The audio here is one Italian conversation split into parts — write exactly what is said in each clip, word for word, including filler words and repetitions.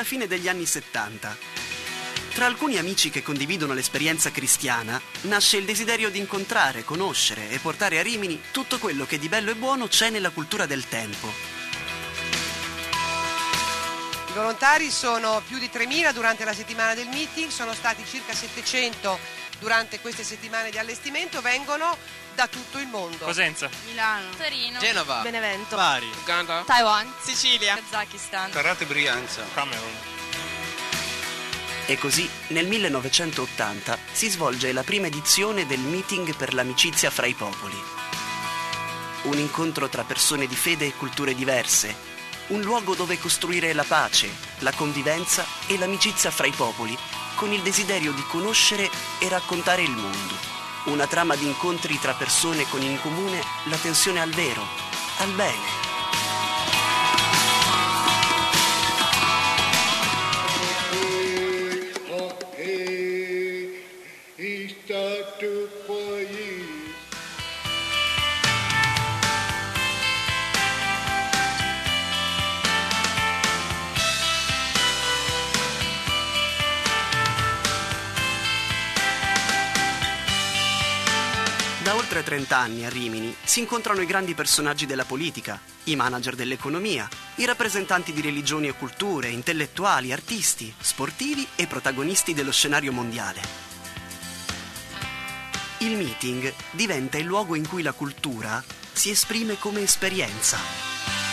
alla fine degli anni settanta. Tra alcuni amici che condividono l'esperienza cristiana, nasce il desiderio di incontrare, conoscere e portare a Rimini tutto quello che di bello e buono c'è nella cultura del tempo. I volontari sono più di tremila durante la settimana del meeting, sono stati circa settecento durante queste settimane di allestimento, vengono da tutto il mondo. Cosenza, Milano, Torino, Genova, Benevento, Bari, Uganda, Taiwan, Sicilia, Kazakistan, Carrate Brianza, Camerun. E così, nel millenovecentottanta, si svolge la prima edizione del Meeting per l'amicizia fra i popoli. Un incontro tra persone di fede e culture diverse, un luogo dove costruire la pace, la convivenza e l'amicizia fra i popoli, con il desiderio di conoscere e raccontare il mondo. Una trama di incontri tra persone con in comune la tensione al vero, al bene. Da oltre trenta anni a Rimini si incontrano i grandi personaggi della politica, i manager dell'economia, i rappresentanti di religioni e culture, intellettuali, artisti, sportivi e protagonisti dello scenario mondiale. Il meeting diventa il luogo in cui la cultura si esprime come esperienza.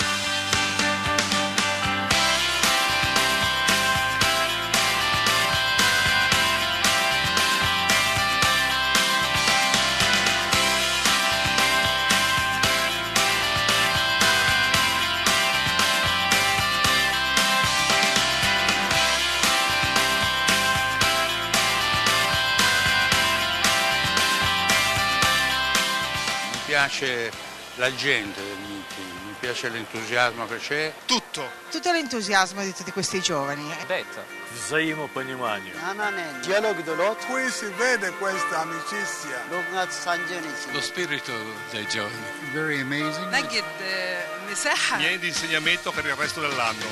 Mi piace la gente del meeting, mi piace l'entusiasmo che c'è. Tutto. Tutto l'entusiasmo di tutti questi giovani. Detta. Взаимопонимание. Dialogue de l'autre. Qui si vede questa amicizia. Lo spirito dei giovani. Very amazing. نجد مساحة Niente di insegnamento per il resto dell'anno.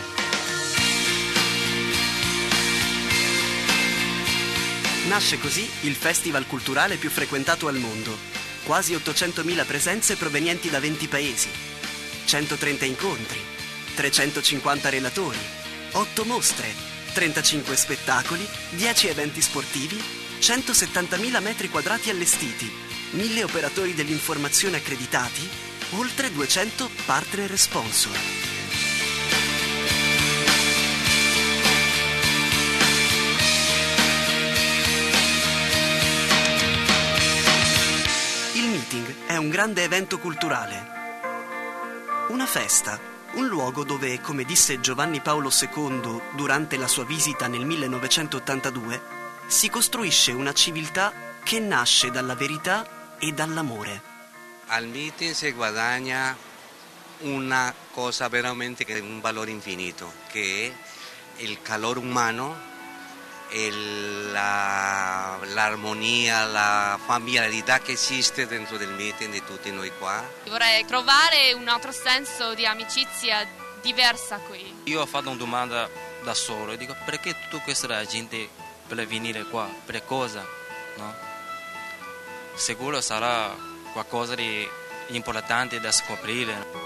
Nasce così il festival culturale più frequentato al mondo. Quasi ottocentomila presenze provenienti da venti paesi, centotrenta incontri, trecentocinquanta relatori, otto mostre, trentacinque spettacoli, dieci eventi sportivi, centosettantamila metri quadrati allestiti, mille operatori dell'informazione accreditati, oltre duecento partner e sponsor. È un grande evento culturale. Una festa, un luogo dove, come disse Giovanni Paolo secondo durante la sua visita nel millenovecentottantadue, si costruisce una civiltà che nasce dalla verità e dall'amore. Al meeting si guadagna una cosa veramente che è un valore infinito, che è il calore umano, e la, l'armonia, la familiarità che esiste dentro del meeting di tutti noi qua. Vorrei trovare un altro senso di amicizia diversa qui. Io ho fatto una domanda da solo e dico perché tutta questa gente per venire qua, per cosa? No? Sicuro sarà qualcosa di importante da scoprire.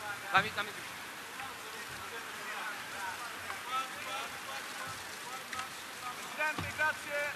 Dammi, dammi. Presidente, grazie.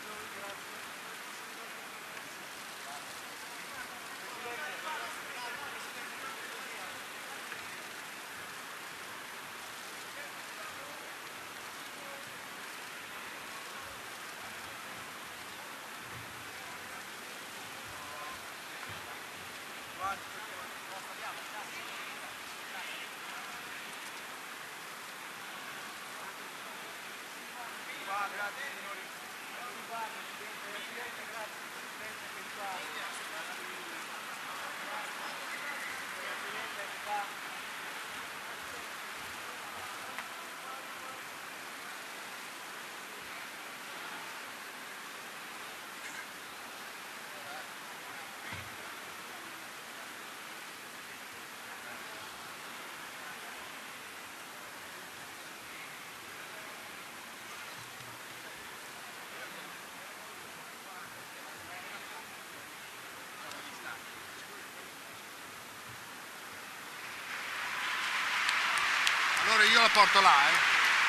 Allora io la porto là, eh.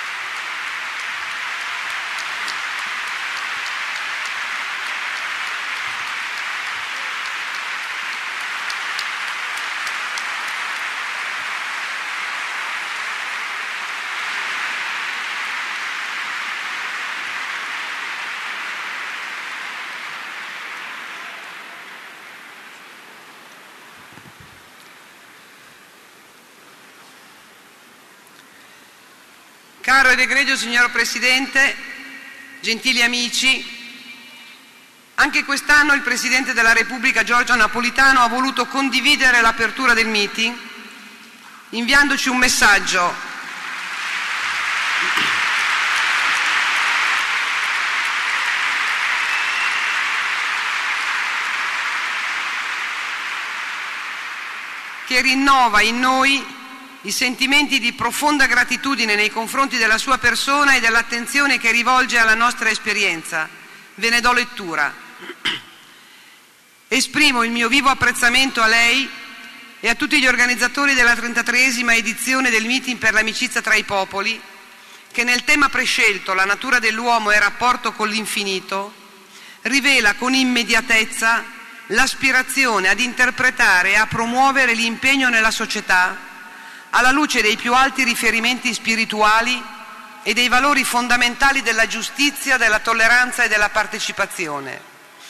Caro ed egregio signor Presidente, gentili amici, anche quest'anno il Presidente della Repubblica Giorgio Napolitano ha voluto condividere l'apertura del meeting inviandoci un messaggio che rinnova in noi i sentimenti di profonda gratitudine nei confronti della sua persona e dell'attenzione che rivolge alla nostra esperienza. Ve ne do lettura. Esprimo il mio vivo apprezzamento a lei e a tutti gli organizzatori della trentatreesima edizione del meeting per l'amicizia tra i popoli, che nel tema prescelto, la natura dell'uomo e il rapporto con l'infinito, rivela con immediatezza l'aspirazione ad interpretare e a promuovere l'impegno nella società alla luce dei più alti riferimenti spirituali e dei valori fondamentali della giustizia, della tolleranza e della partecipazione.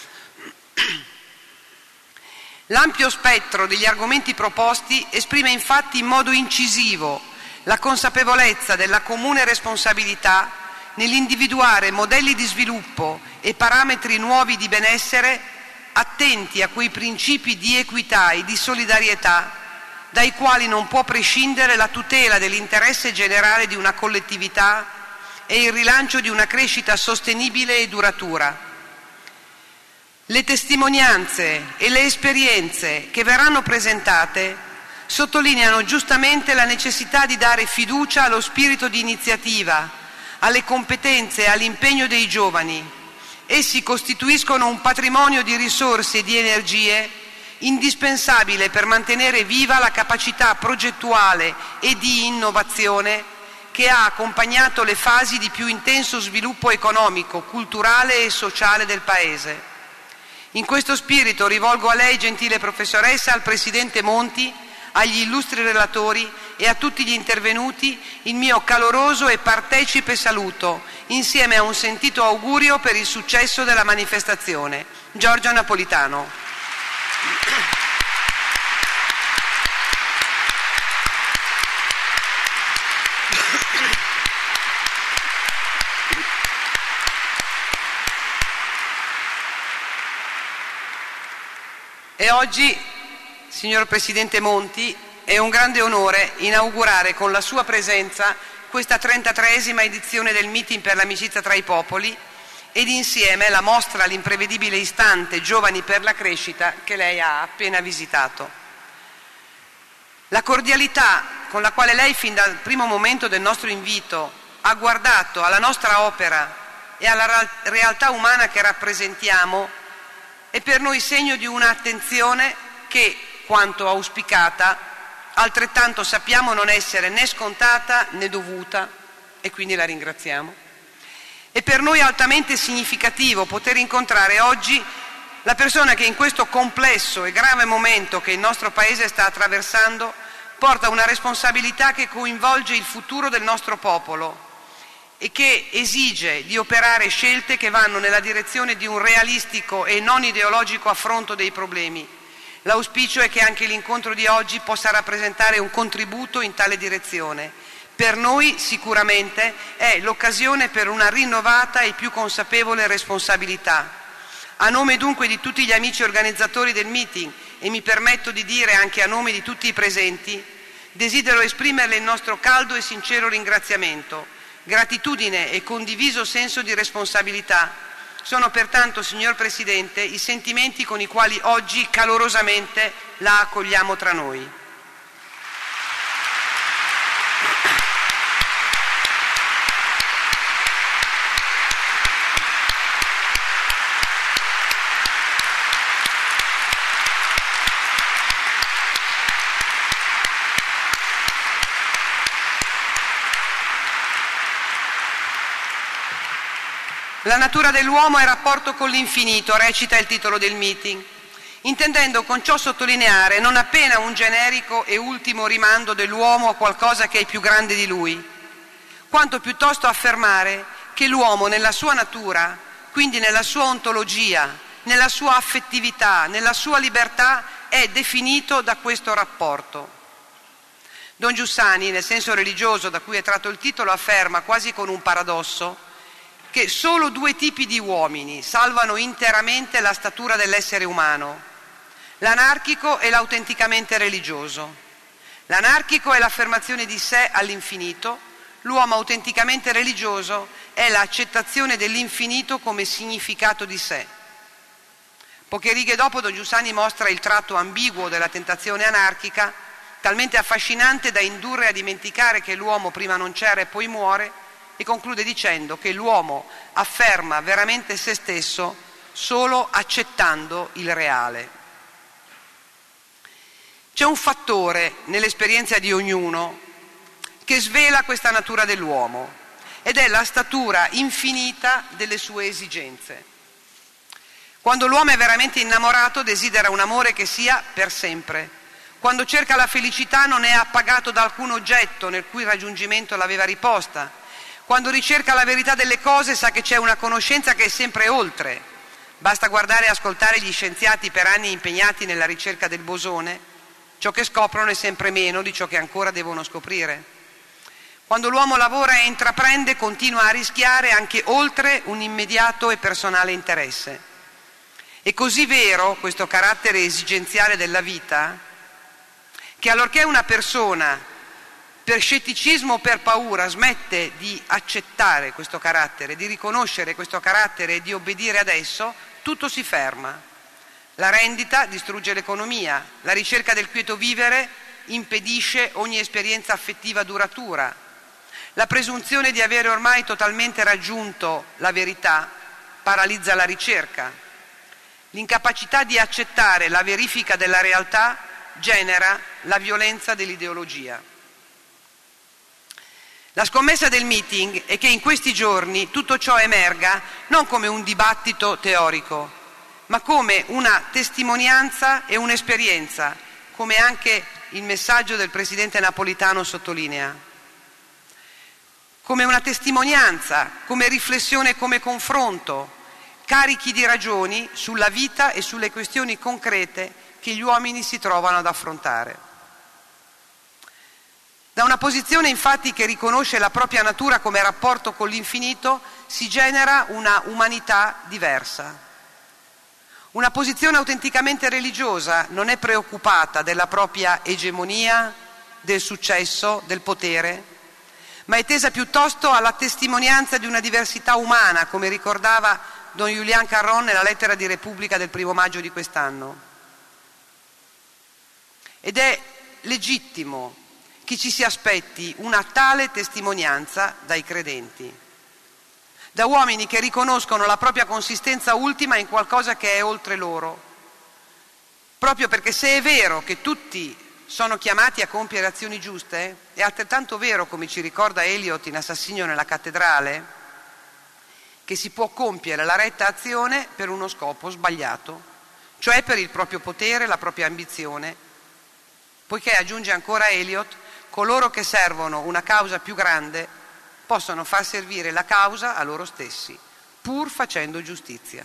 L'ampio spettro degli argomenti proposti esprime infatti in modo incisivo la consapevolezza della comune responsabilità nell'individuare modelli di sviluppo e parametri nuovi di benessere attenti a quei principi di equità e di solidarietà dai quali non può prescindere la tutela dell'interesse generale di una collettività e il rilancio di una crescita sostenibile e duratura. Le testimonianze e le esperienze che verranno presentate sottolineano giustamente la necessità di dare fiducia allo spirito di iniziativa, alle competenze e all'impegno dei giovani. Essi costituiscono un patrimonio di risorse e di energie indispensabile per mantenere viva la capacità progettuale e di innovazione che ha accompagnato le fasi di più intenso sviluppo economico, culturale e sociale del Paese. In questo spirito rivolgo a lei, gentile professoressa, al Presidente Monti, agli illustri relatori e a tutti gli intervenuti il mio caloroso e partecipe saluto, insieme a un sentito augurio per il successo della manifestazione. Giorgio Napolitano. E oggi, signor Presidente Monti, è un grande onore inaugurare con la sua presenza questa trentatreesima edizione del meeting per l'amicizia tra i popoli ed insieme la mostra L'imprevedibile istante Giovani per la crescita che lei ha appena visitato. La cordialità con la quale lei fin dal primo momento del nostro invito ha guardato alla nostra opera e alla realtà umana che rappresentiamo è per noi segno di un'attenzione che, quanto auspicata, altrettanto sappiamo non essere né scontata né dovuta, e quindi la ringraziamo. È per noi altamente significativo poter incontrare oggi la persona che in questo complesso e grave momento che il nostro Paese sta attraversando porta una responsabilità che coinvolge il futuro del nostro popolo e che esige di operare scelte che vanno nella direzione di un realistico e non ideologico affronto dei problemi. L'auspicio è che anche l'incontro di oggi possa rappresentare un contributo in tale direzione. Per noi sicuramente è l'occasione per una rinnovata e più consapevole responsabilità. A nome dunque di tutti gli amici organizzatori del meeting, e mi permetto di dire anche a nome di tutti i presenti, desidero esprimerle il nostro caldo e sincero ringraziamento. Gratitudine e condiviso senso di responsabilità sono pertanto, signor Presidente, i sentimenti con i quali oggi calorosamente la accogliamo tra noi. La natura dell'uomo è rapporto con l'infinito, recita il titolo del meeting, intendendo con ciò sottolineare non appena un generico e ultimo rimando dell'uomo a qualcosa che è più grande di lui, quanto piuttosto affermare che l'uomo nella sua natura, quindi nella sua ontologia, nella sua affettività, nella sua libertà, è definito da questo rapporto. Don Giussani, nel senso religioso da cui è tratto il titolo, afferma quasi con un paradosso che solo due tipi di uomini salvano interamente la statura dell'essere umano: l'anarchico e l'autenticamente religioso. L'anarchico è l'affermazione di sé all'infinito, l'uomo autenticamente religioso è l'accettazione dell'infinito come significato di sé. Poche righe dopo Don Giussani mostra il tratto ambiguo della tentazione anarchica, talmente affascinante da indurre a dimenticare che l'uomo prima non c'era e poi muore, e conclude dicendo che l'uomo afferma veramente se stesso solo accettando il reale. C'è un fattore nell'esperienza di ognuno che svela questa natura dell'uomo ed è la statura infinita delle sue esigenze. Quando l'uomo è veramente innamorato desidera un amore che sia per sempre. Quando cerca la felicità non è appagato da alcun oggetto nel cui raggiungimento l'aveva riposta. Quando ricerca la verità delle cose sa che c'è una conoscenza che è sempre oltre. Basta guardare e ascoltare gli scienziati per anni impegnati nella ricerca del bosone. Ciò che scoprono è sempre meno di ciò che ancora devono scoprire. Quando l'uomo lavora e intraprende continua a rischiare anche oltre un immediato e personale interesse. È così vero questo carattere esigenziale della vita che allorché una persona per scetticismo o per paura smette di accettare questo carattere, di riconoscere questo carattere e di obbedire ad esso, tutto si ferma. La rendita distrugge l'economia, la ricerca del quieto vivere impedisce ogni esperienza affettiva duratura, la presunzione di avere ormai totalmente raggiunto la verità paralizza la ricerca, l'incapacità di accettare la verifica della realtà genera la violenza dell'ideologia. La scommessa del meeting è che in questi giorni tutto ciò emerga non come un dibattito teorico, ma come una testimonianza e un'esperienza, come anche il messaggio del Presidente Napolitano sottolinea. Come una testimonianza, come riflessione, come confronto, carichi di ragioni sulla vita e sulle questioni concrete che gli uomini si trovano ad affrontare. Da una posizione infatti che riconosce la propria natura come rapporto con l'infinito si genera una umanità diversa. Una posizione autenticamente religiosa non è preoccupata della propria egemonia, del successo, del potere, ma è tesa piuttosto alla testimonianza di una diversità umana, come ricordava Don Julián Carrón nella lettera di Repubblica del primo maggio di quest'anno. Ed è legittimo che ci si aspetti una tale testimonianza dai credenti, da uomini che riconoscono la propria consistenza ultima in qualcosa che è oltre loro, proprio perché se è vero che tutti sono chiamati a compiere azioni giuste, è altrettanto vero, come ci ricorda Eliot in Assassinio nella cattedrale, che si può compiere la retta azione per uno scopo sbagliato, cioè per il proprio potere, la propria ambizione, poiché, aggiunge ancora Eliot, coloro che servono una causa più grande possono far servire la causa a loro stessi, pur facendo giustizia.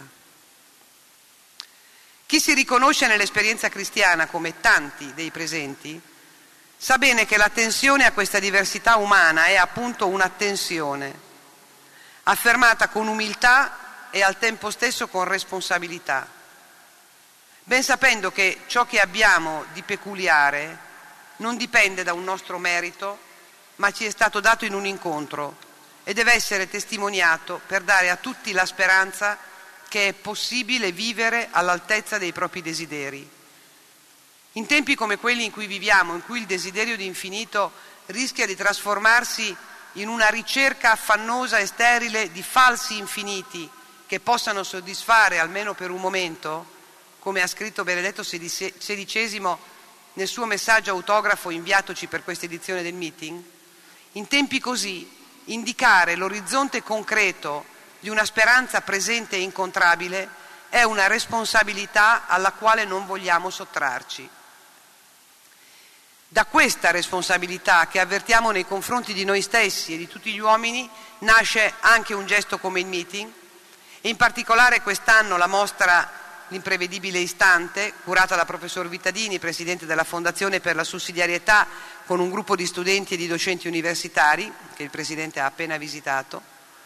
Chi si riconosce nell'esperienza cristiana, come tanti dei presenti, sa bene che l'attenzione a questa diversità umana è appunto un'attenzione, affermata con umiltà e al tempo stesso con responsabilità, ben sapendo che ciò che abbiamo di peculiare non dipende da un nostro merito, ma ci è stato dato in un incontro e deve essere testimoniato per dare a tutti la speranza che è possibile vivere all'altezza dei propri desideri. In tempi come quelli in cui viviamo, in cui il desiderio di infinito rischia di trasformarsi in una ricerca affannosa e sterile di falsi infiniti che possano soddisfare almeno per un momento, come ha scritto Benedetto sedicesimo nel suo messaggio autografo inviatoci per questa edizione del meeting, in tempi così indicare l'orizzonte concreto di una speranza presente e incontrabile è una responsabilità alla quale non vogliamo sottrarci. Da questa responsabilità che avvertiamo nei confronti di noi stessi e di tutti gli uomini nasce anche un gesto come il meeting, e in particolare quest'anno la mostra L'imprevedibile istante, curata da professor Vittadini, presidente della Fondazione per la sussidiarietà, con un gruppo di studenti e di docenti universitari, che il presidente ha appena visitato.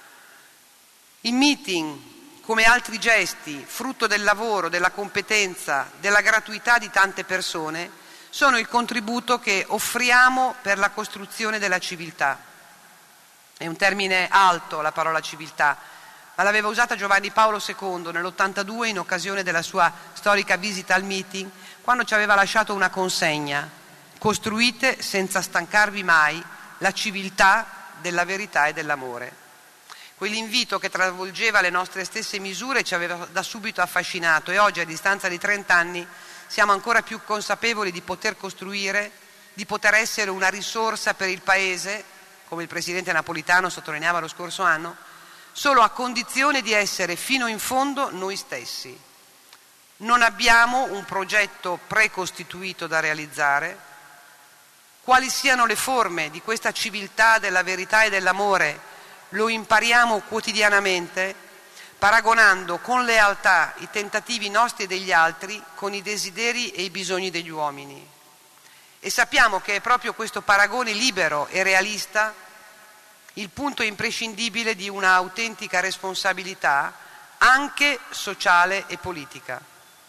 Il meeting, come altri gesti, frutto del lavoro, della competenza, della gratuità di tante persone, sono il contributo che offriamo per la costruzione della civiltà. È un termine alto, la parola civiltà, ma l'aveva usata Giovanni Paolo secondo nell'ottantadue in occasione della sua storica visita al meeting, quando ci aveva lasciato una consegna: costruite senza stancarvi mai la civiltà della verità e dell'amore. Quell'invito che travolgeva le nostre stesse misure ci aveva da subito affascinato, e oggi, a distanza di trent'anni, siamo ancora più consapevoli di poter costruire, di poter essere una risorsa per il Paese, come il presidente Napolitano sottolineava lo scorso anno, solo a condizione di essere fino in fondo noi stessi. Non abbiamo un progetto precostituito da realizzare. Quali siano le forme di questa civiltà della verità e dell'amore lo impariamo quotidianamente, paragonando con lealtà i tentativi nostri e degli altri con i desideri e i bisogni degli uomini. E sappiamo che è proprio questo paragone libero e realista il punto imprescindibile di una autentica responsabilità anche sociale e politica.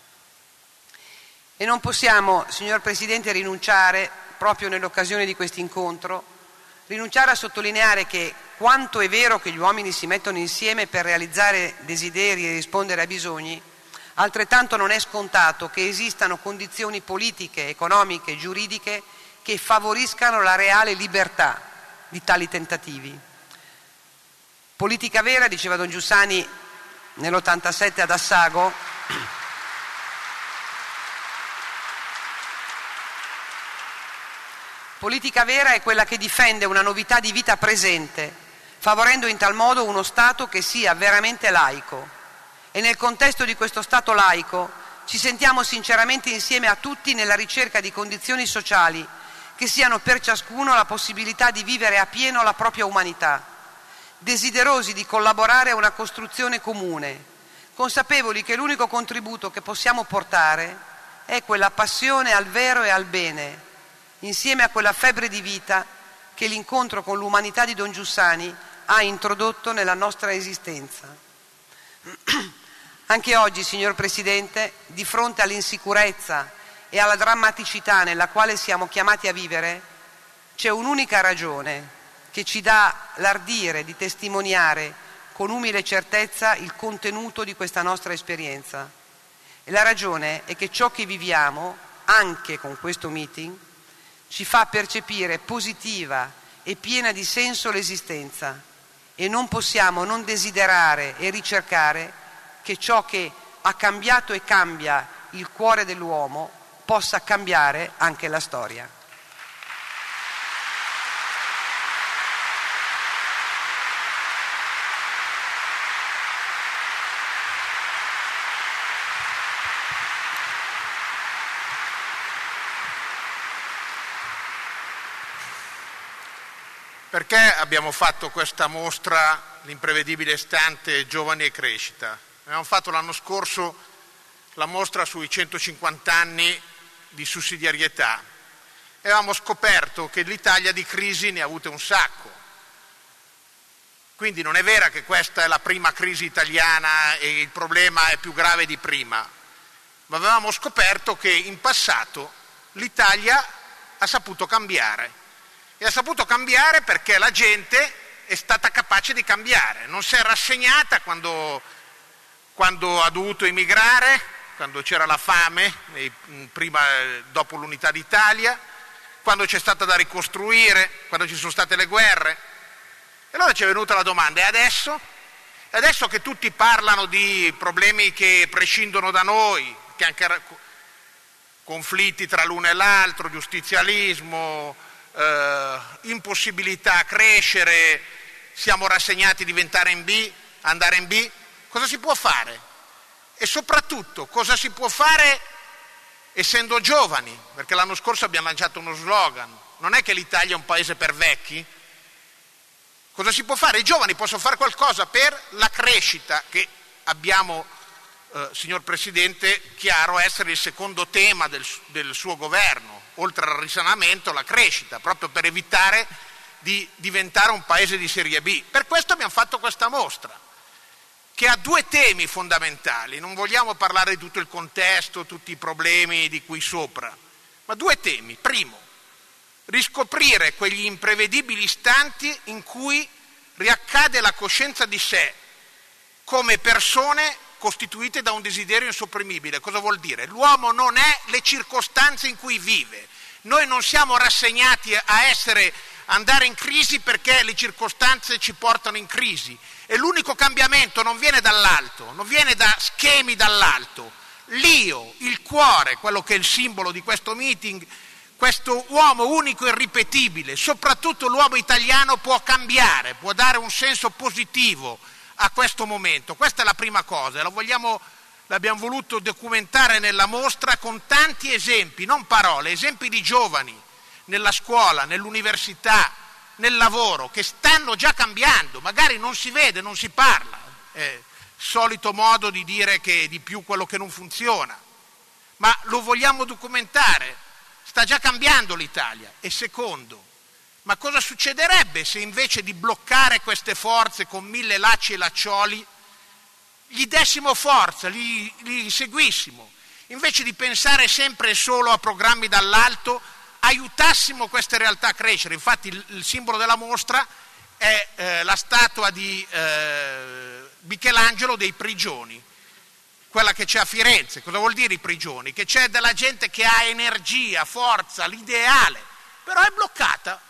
E non possiamo, signor Presidente, rinunciare, proprio nell'occasione di questo incontro, rinunciare a sottolineare che quanto è vero che gli uomini si mettono insieme per realizzare desideri e rispondere a bisogni, altrettanto non è scontato che esistano condizioni politiche, economiche, giuridiche che favoriscano la reale libertà di tali tentativi. Politica vera, diceva Don Giussani nell'ottantasette ad Assago, politica vera è quella che difende una novità di vita presente, favorendo in tal modo uno Stato che sia veramente laico. E nel contesto di questo Stato laico ci sentiamo sinceramente insieme a tutti nella ricerca di condizioni sociali che siano per ciascuno la possibilità di vivere a pieno la propria umanità, desiderosi di collaborare a una costruzione comune, consapevoli che l'unico contributo che possiamo portare è quella passione al vero e al bene, insieme a quella febbre di vita che l'incontro con l'umanità di Don Giussani ha introdotto nella nostra esistenza. Anche oggi, signor Presidente, di fronte all'insicurezza e alla drammaticità nella quale siamo chiamati a vivere, c'è un'unica ragione che ci dà l'ardire di testimoniare con umile certezza il contenuto di questa nostra esperienza. E la ragione è che ciò che viviamo, anche con questo meeting, ci fa percepire positiva e piena di senso l'esistenza, e non possiamo non desiderare e ricercare che ciò che ha cambiato e cambia il cuore dell'uomo possa cambiare anche la storia. Perché abbiamo fatto questa mostra, l'imprevedibile istante Giovani e Crescita? Abbiamo fatto l'anno scorso la mostra sui centocinquanta anni di sussidiarietà e avevamo scoperto che l'Italia di crisi ne ha avute un sacco. Quindi non è vera che questa è la prima crisi italiana e il problema è più grave di prima, ma avevamo scoperto che in passato l'Italia ha saputo cambiare. E ha saputo cambiare perché la gente è stata capace di cambiare, non si è rassegnata quando, quando ha dovuto emigrare, quando c'era la fame, prima, dopo l'unità d'Italia, quando c'è stata da ricostruire, quando ci sono state le guerre. E allora ci è venuta la domanda, e adesso? E adesso che tutti parlano di problemi che prescindono da noi, che anche conflitti tra l'uno e l'altro, giustizialismo, Uh, impossibilità a crescere, siamo rassegnati a diventare in B, andare in B, cosa si può fare? E soprattutto cosa si può fare essendo giovani? Perché l'anno scorso abbiamo lanciato uno slogan, non è che l'Italia è un paese per vecchi? Cosa si può fare? I giovani possono fare qualcosa per la crescita che abbiamo, uh, signor Presidente, chiaro essere il secondo tema del, del suo governo. Oltre al risanamento, la crescita, proprio per evitare di diventare un paese di serie B. Per questo abbiamo fatto questa mostra, che ha due temi fondamentali. Non vogliamo parlare di tutto il contesto, tutti i problemi di qui sopra, ma due temi. Primo, riscoprire quegli imprevedibili istanti in cui riaccade la coscienza di sé come persone costituite da un desiderio insopprimibile. Cosa vuol dire? L'uomo non è le circostanze in cui vive. Noi non siamo rassegnati a essere, andare in crisi perché le circostanze ci portano in crisi. E l'unico cambiamento non viene dall'alto, non viene da schemi dall'alto. L'io, il cuore, quello che è il simbolo di questo meeting, questo uomo unico e irripetibile, soprattutto l'uomo italiano, può cambiare, può dare un senso positivo a questo momento. Questa è la prima cosa, la vogliamo, l'abbiamo voluto documentare nella mostra con tanti esempi, non parole, esempi di giovani nella scuola, nell'università, nel lavoro, che stanno già cambiando, magari non si vede, non si parla, è solito modo di dire che è di più quello che non funziona, ma lo vogliamo documentare, sta già cambiando l'Italia. E secondo, ma cosa succederebbe se invece di bloccare queste forze con mille lacci e laccioli, gli dessimo forza, li, li seguissimo, invece di pensare sempre solo a programmi dall'alto, aiutassimo queste realtà a crescere? Infatti il, il simbolo della mostra è eh, la statua di eh, Michelangelo dei prigioni, quella che c'è a Firenze. Cosa vuol dire i prigioni? Che c'è della gente che ha energia, forza, l'ideale, però è bloccata.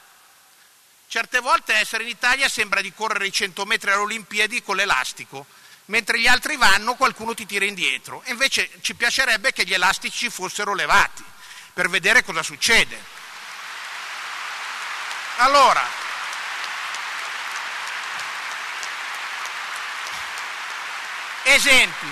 Certe volte essere in Italia sembra di correre i cento metri alle Olimpiadi con l'elastico, mentre gli altri vanno, qualcuno ti tira indietro. E invece ci piacerebbe che gli elastici fossero levati, per vedere cosa succede. Allora, esempi.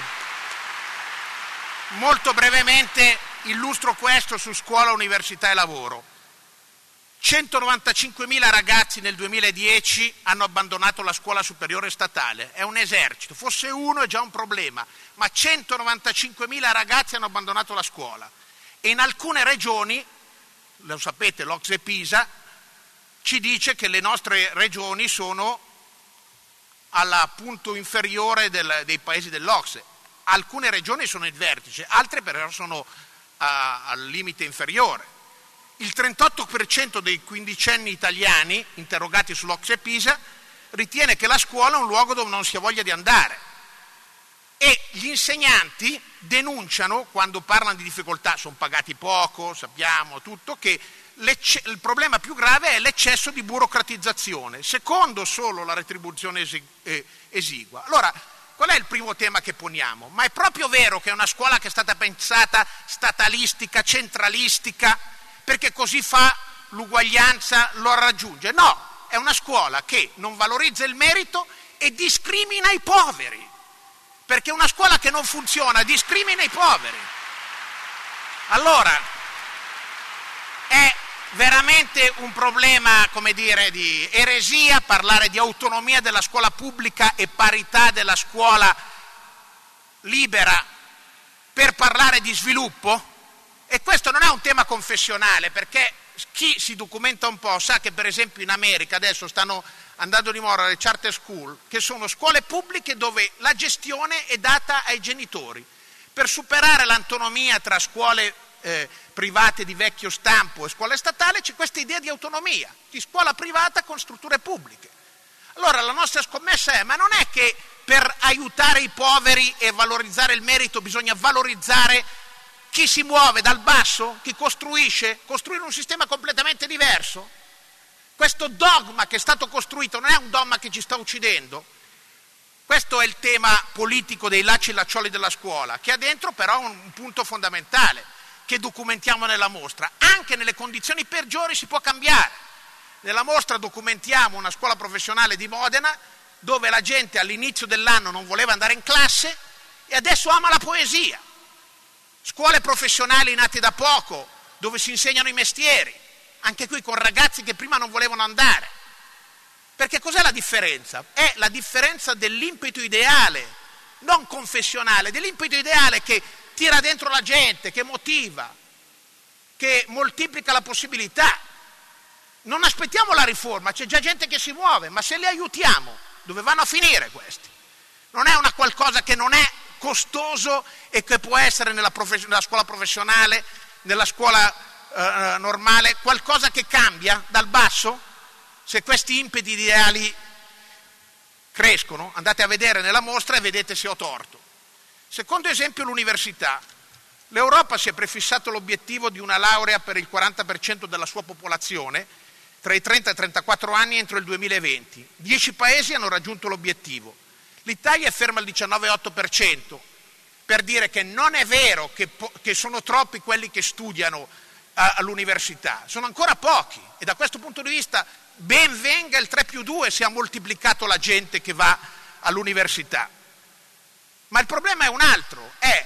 Molto brevemente illustro questo su scuola, università e lavoro. centonovantacinquemila ragazzi nel duemiladieci hanno abbandonato la scuola superiore statale, è un esercito, fosse uno è già un problema, ma centonovantacinquemila ragazzi hanno abbandonato la scuola. E in alcune regioni, lo sapete, l'O C S E Pisa ci dice che le nostre regioni sono al punto inferiore del, dei paesi dell'O C S E. Alcune regioni sono il vertice, altre però sono a, al limite inferiore. Il trentotto per cento dei quindicenni italiani interrogati sull'O C S E Pisa ritiene che la scuola è un luogo dove non si ha voglia di andare. E gli insegnanti denunciano, quando parlano di difficoltà, sono pagati poco, sappiamo tutto, che il problema più grave è l'eccesso di burocratizzazione, secondo solo la retribuzione esigua. Allora, qual è il primo tema che poniamo? Ma è proprio vero che è una scuola che è stata pensata statalistica, centralistica, perché così fa l'uguaglianza, lo raggiunge? No, è una scuola che non valorizza il merito e discrimina i poveri, perché una scuola che non funziona discrimina i poveri. Allora, è veramente un problema, come dire, di eresia parlare di autonomia della scuola pubblica e parità della scuola libera per parlare di sviluppo? E questo non è un tema confessionale, perché chi si documenta un po' sa che per esempio in America adesso stanno andando di moda le charter school, che sono scuole pubbliche dove la gestione è data ai genitori. Per superare l'autonomia tra scuole eh, private di vecchio stampo e scuole statali c'è questa idea di autonomia, di scuola privata con strutture pubbliche. Allora la nostra scommessa è, ma non è che per aiutare i poveri e valorizzare il merito bisogna valorizzare chi si muove dal basso, chi costruisce, costruire un sistema completamente diverso? Questo dogma che è stato costruito non è un dogma che ci sta uccidendo. Questo è il tema politico dei lacci e laccioli della scuola, che ha dentro però un punto fondamentale che documentiamo nella mostra. Anche nelle condizioni peggiori si può cambiare. Nella mostra documentiamo una scuola professionale di Modena dove la gente all'inizio dell'anno non voleva andare in classe e adesso ama la poesia. Scuole professionali nate da poco, dove si insegnano i mestieri, anche qui con ragazzi che prima non volevano andare. Perché cos'è la differenza? È la differenza dell'impeto ideale, non confessionale, dell'impeto ideale che tira dentro la gente, che motiva, che moltiplica la possibilità. Non aspettiamo la riforma, c'è già gente che si muove, ma se li aiutiamo, dove vanno a finire questi? Non è una qualcosa che non è costoso e che può essere nella, profe- nella scuola professionale, nella scuola eh, normale, qualcosa che cambia dal basso? Se questi impeti ideali crescono, andate a vedere nella mostra e vedete se ho torto. Secondo esempio l'università. L'Europa si è prefissato l'obiettivo di una laurea per il quaranta per cento della sua popolazione tra i trenta e i trentaquattro anni entro il duemilaventi. Dieci paesi hanno raggiunto l'obiettivo. L'Italia è ferma al diciannove virgola otto per cento, per dire che non è vero che, po- che sono troppi quelli che studiano a- all'università, sono ancora pochi e da questo punto di vista ben venga il tre più due se ha moltiplicato la gente che va all'università. Ma il problema è un altro, è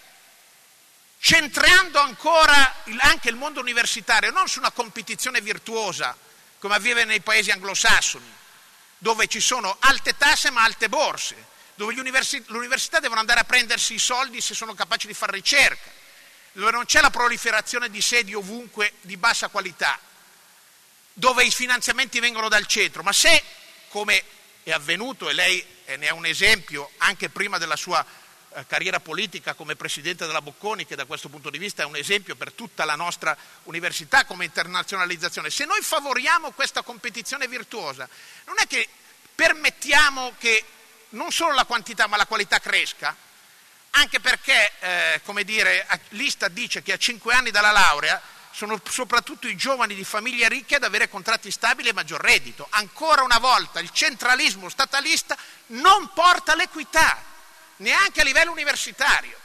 centrando ancora il, anche il mondo universitario non su una competizione virtuosa come avviene nei paesi anglosassoni, dove ci sono alte tasse ma alte borse, dove gli universi- l'università devono andare a prendersi i soldi se sono capaci di fare ricerca, dove non c'è la proliferazione di sedi ovunque di bassa qualità, dove i finanziamenti vengono dal centro, ma se, come è avvenuto, e lei ne è un esempio anche prima della sua eh, carriera politica come presidente della Bocconi, che da questo punto di vista è un esempio per tutta la nostra università come internazionalizzazione, se noi favoriamo questa competizione virtuosa, non è che permettiamo che non solo la quantità ma la qualità cresca, anche perché, eh, come dire, l'Istat dice che a cinque anni dalla laurea sono soprattutto i giovani di famiglie ricche ad avere contratti stabili e maggior reddito. Ancora una volta il centralismo statalista non porta l'equità, neanche a livello universitario.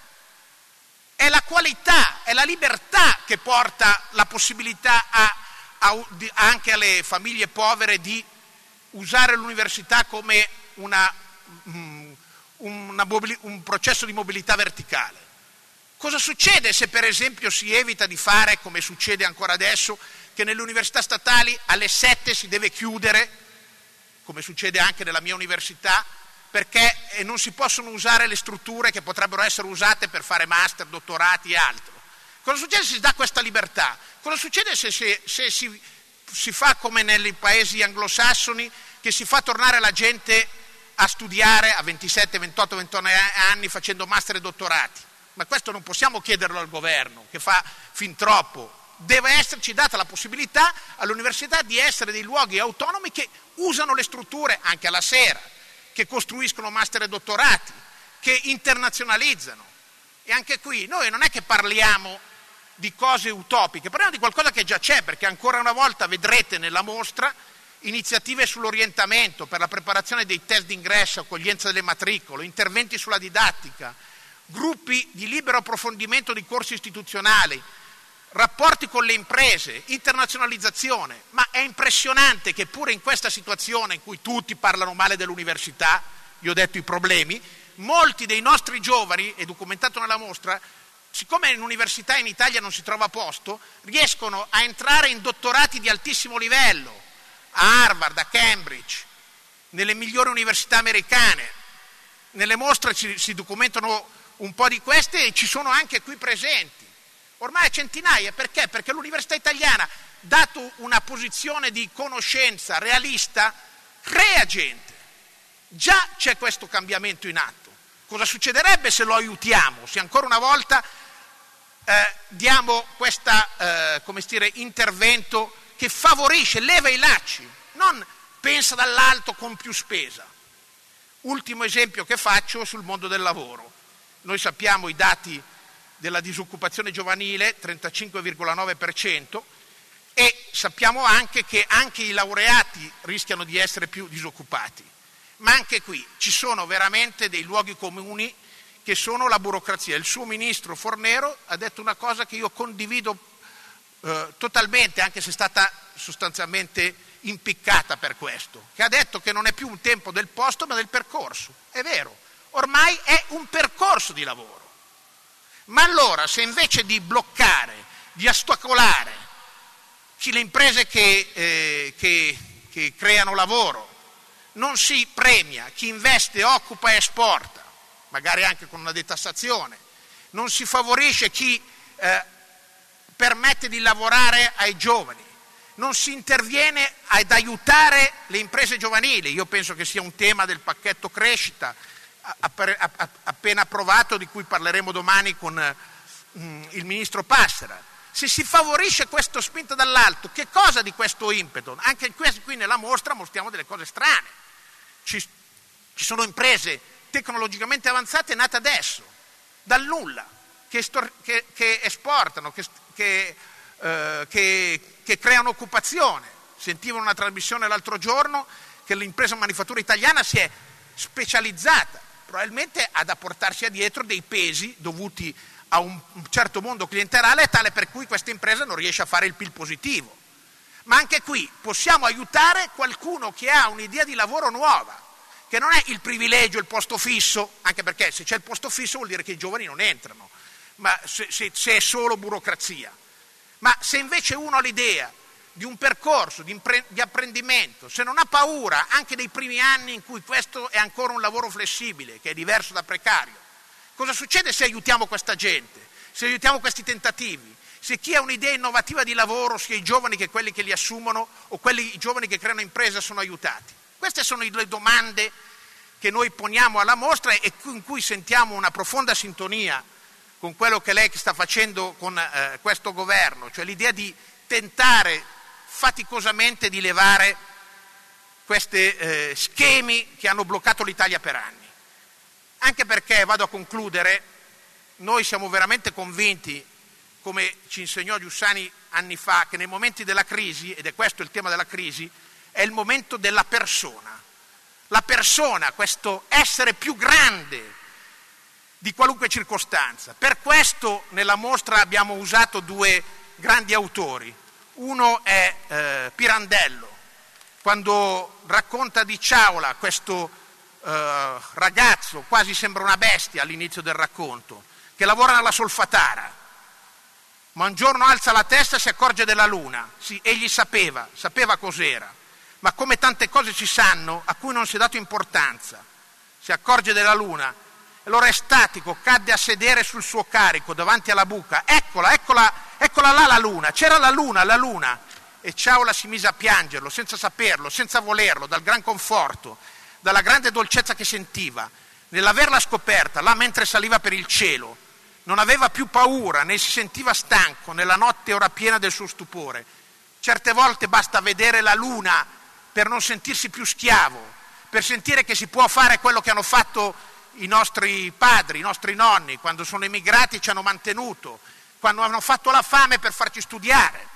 È la qualità, è la libertà che porta la possibilità a, a, di, anche alle famiglie povere di usare l'università come una, um, una, un processo di mobilità verticale. Cosa succede se per esempio si evita di fare, come succede ancora adesso, che nelle università statali alle sette si deve chiudere, come succede anche nella mia università, perché non si possono usare le strutture che potrebbero essere usate per fare master, dottorati e altro? Cosa succede se si dà questa libertà? Cosa succede se, se, se si, si fa come nei paesi anglosassoni, che si fa tornare la gente a studiare a ventisette, ventotto, ventuno anni facendo master e dottorati? Ma questo non possiamo chiederlo al governo, che fa fin troppo. Deve esserci data la possibilità all'università di essere dei luoghi autonomi che usano le strutture anche alla sera, che costruiscono master e dottorati, che internazionalizzano. E anche qui noi non è che parliamo di cose utopiche, parliamo di qualcosa che già c'è, perché ancora una volta vedrete nella mostra iniziative sull'orientamento per la preparazione dei test d'ingresso, accoglienza delle matricole, interventi sulla didattica, gruppi di libero approfondimento di corsi istituzionali, rapporti con le imprese, internazionalizzazione. Ma è impressionante che pure in questa situazione in cui tutti parlano male dell'università, io ho detto i problemi, molti dei nostri giovani, è documentato nella mostra, siccome in università in Italia non si trova posto, riescono a entrare in dottorati di altissimo livello, a Harvard, a Cambridge, nelle migliori università americane. Nelle mostre ci, si documentano un po' di queste e ci sono anche qui presenti. Ormai centinaia, perché? Perché l'università italiana, dato una posizione di conoscenza realista, crea gente. Già c'è questo cambiamento in atto. Cosa succederebbe se lo aiutiamo? Se ancora una volta eh, diamo questo eh, come dire, intervento che favorisce, leva i lacci, non pensa dall'alto con più spesa. Ultimo esempio che faccio sul mondo del lavoro. Noi sappiamo i dati della disoccupazione giovanile, trentacinque virgola nove per cento, e sappiamo anche che anche i laureati rischiano di essere più disoccupati. Ma anche qui ci sono veramente dei luoghi comuni che sono la burocrazia. Il suo ministro Fornero ha detto una cosa che io condivido eh, totalmente, anche se è stata sostanzialmente impiccata per questo, che ha detto che non è più un tempo del posto ma del percorso. È vero, ormai è un percorso di lavoro. Ma allora, se invece di bloccare, di ostacolare le imprese che, eh, che, che creano lavoro, non si premia chi investe, occupa e esporta, magari anche con una detassazione, non si favorisce chi eh, permette di lavorare ai giovani, non si interviene ad aiutare le imprese giovanili. Io penso che sia un tema del pacchetto crescita appena approvato, di cui parleremo domani con mm, il ministro Passera. Se si favorisce questo spinta dall'alto, che cosa di questo impeto? Anche qui nella mostra mostriamo delle cose strane. Ci, ci sono imprese tecnologicamente avanzate nate adesso, dal nulla, che, estor- che, che esportano, che, che, eh, che, che creano occupazione. Sentivo una trasmissione l'altro giorno che l'impresa manifattura italiana si è specializzata, probabilmente ad apportarsi dietro dei pesi dovuti a un certo mondo clientelare, tale per cui questa impresa non riesce a fare il P I L positivo. Ma anche qui possiamo aiutare qualcuno che ha un'idea di lavoro nuova, che non è il privilegio, il posto fisso, anche perché se c'è il posto fisso vuol dire che i giovani non entrano, ma se, se, se è solo burocrazia. Ma se invece uno ha l'idea di un percorso di, impre- di apprendimento, se non ha paura anche dei primi anni in cui questo è ancora un lavoro flessibile, che è diverso da precario, cosa succede se aiutiamo questa gente, se aiutiamo questi tentativi? Se chi ha un'idea innovativa di lavoro, sia i giovani che quelli che li assumono o quelli i giovani che creano impresa, sono aiutati? Queste sono le domande che noi poniamo alla mostra e in cui sentiamo una profonda sintonia con quello che lei sta facendo con eh, questo governo, cioè l'idea di tentare faticosamente di levare questi eh, schemi che hanno bloccato l'Italia per anni. Anche perché, vado a concludere, noi siamo veramente convinti, come ci insegnò Giussani anni fa, che nei momenti della crisi, ed è questo il tema della crisi, è il momento della persona. La persona, questo essere più grande di qualunque circostanza. Per questo nella mostra abbiamo usato due grandi autori. Uno è eh, Pirandello, quando racconta di Ciaula, questo eh, ragazzo, quasi sembra una bestia all'inizio del racconto, che lavora nella solfatara. Ma un giorno alza la testa e si accorge della luna. Sì, egli sapeva, sapeva cos'era, ma come tante cose si sanno a cui non si è dato importanza. Si accorge della luna, e allora è statico, cadde a sedere sul suo carico davanti alla buca. Eccola, eccola, eccola là la luna, c'era la luna, la luna. E Ciaula si mise a piangerlo, senza saperlo, senza volerlo, dal gran conforto, dalla grande dolcezza che sentiva, nell'averla scoperta, là mentre saliva per il cielo. Non aveva più paura, né si sentiva stanco nella notte ora piena del suo stupore. Certe volte basta vedere la luna per non sentirsi più schiavo, per sentire che si può fare quello che hanno fatto i nostri padri, i nostri nonni, quando sono emigrati ci hanno mantenuto, quando hanno fatto la fame per farci studiare,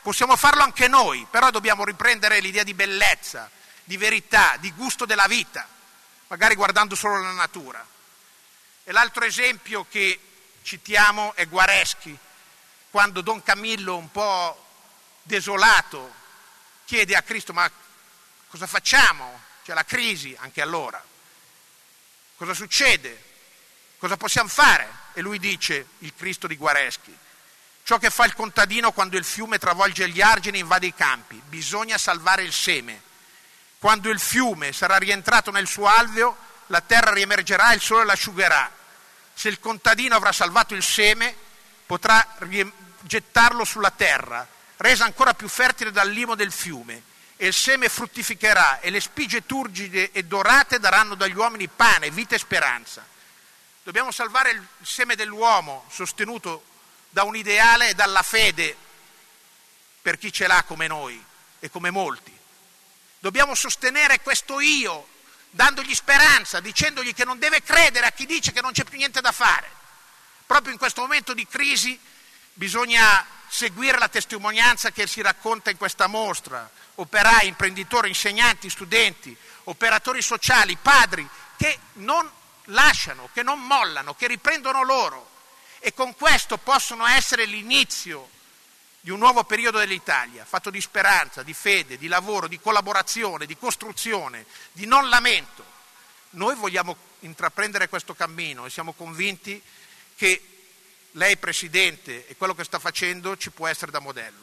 Possiamo farlo anche noi, però dobbiamo riprendere l'idea di bellezza, di verità, di gusto della vita, magari guardando solo la natura. E l'altro esempio che citiamo è Guareschi, quando Don Camillo, un po' desolato, chiede a Cristo: ma cosa facciamo? C'è la crisi anche allora. Cosa succede? Cosa possiamo fare? E lui dice, il Cristo di Guareschi: ciò che fa il contadino quando il fiume travolge gli argini e invade i campi, bisogna salvare il seme. Quando il fiume sarà rientrato nel suo alveo, la terra riemergerà e il sole l'asciugherà. Se il contadino avrà salvato il seme, potrà gettarlo sulla terra, resa ancora più fertile dal limo del fiume, e il seme fruttificherà e le spighe turgide e dorate daranno dagli uomini pane, vita e speranza. Dobbiamo salvare il seme dell'uomo, sostenuto da un ideale e dalla fede per chi ce l'ha come noi e come molti. Dobbiamo sostenere questo io, dandogli speranza, dicendogli che non deve credere a chi dice che non c'è più niente da fare. Proprio in questo momento di crisi bisogna seguire la testimonianza che si racconta in questa mostra: operai, imprenditori, insegnanti, studenti, operatori sociali, padri che non lasciano, che non mollano, che riprendono loro, e con questo possono essere l'inizio di un nuovo periodo dell'Italia, fatto di speranza, di fede, di lavoro, di collaborazione, di costruzione, di non lamento. Noi vogliamo intraprendere questo cammino e siamo convinti che lei, Presidente, e quello che sta facendo ci può essere da modello.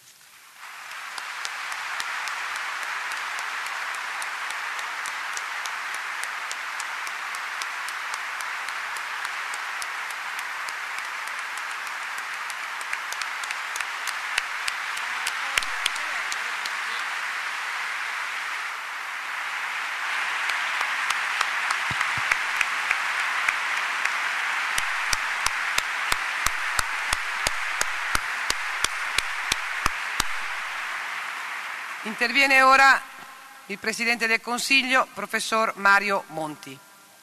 Interviene ora il Presidente del Consiglio, Professor Mario Monti.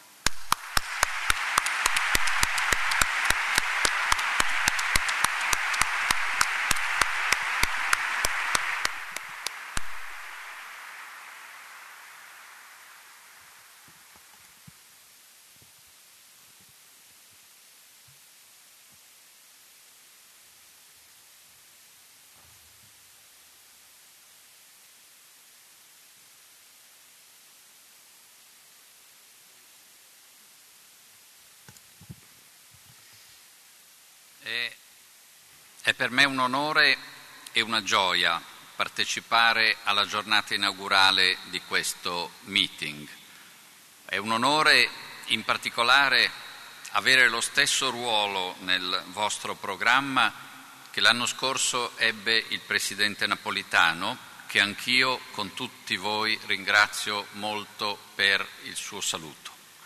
È per me un onore e una gioia partecipare alla giornata inaugurale di questo meeting. È un onore in particolare avere lo stesso ruolo nel vostro programma che l'anno scorso ebbe il Presidente Napolitano, che anch'io con tutti voi ringrazio molto per il suo saluto.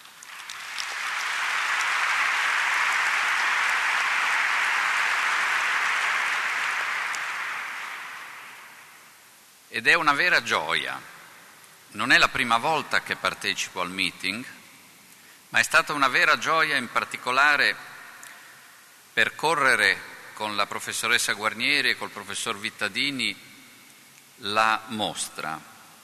Ed è una vera gioia. Non è la prima volta che partecipo al meeting, ma è stata una vera gioia in particolare percorrere con la professoressa Guarnieri e col professor Vittadini la mostra,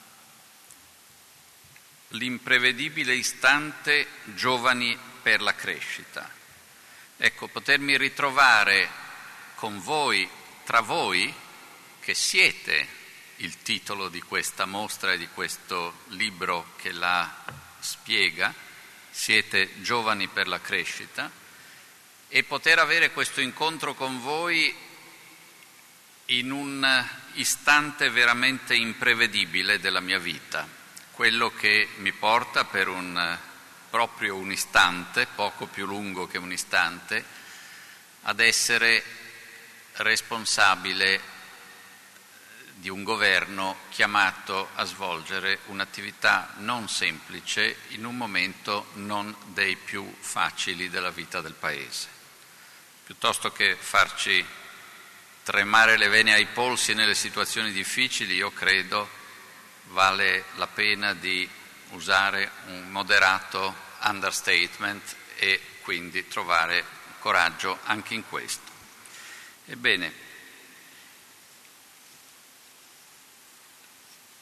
l'imprevedibile istante Giovani per la crescita. Ecco, potermi ritrovare con voi, tra voi, che siete il titolo di questa mostra e di questo libro che la spiega, siete Giovani per la crescita, e poter avere questo incontro con voi in un istante veramente imprevedibile della mia vita, quello che mi porta per un proprio un istante, poco più lungo che un istante, ad essere responsabile di un governo chiamato a svolgere un'attività non semplice in un momento non dei più facili della vita del Paese. Piuttosto che farci tremare le vene ai polsi nelle situazioni difficili, io credo vale la pena di usare un moderato understatement e quindi trovare coraggio anche in questo. Ebbene,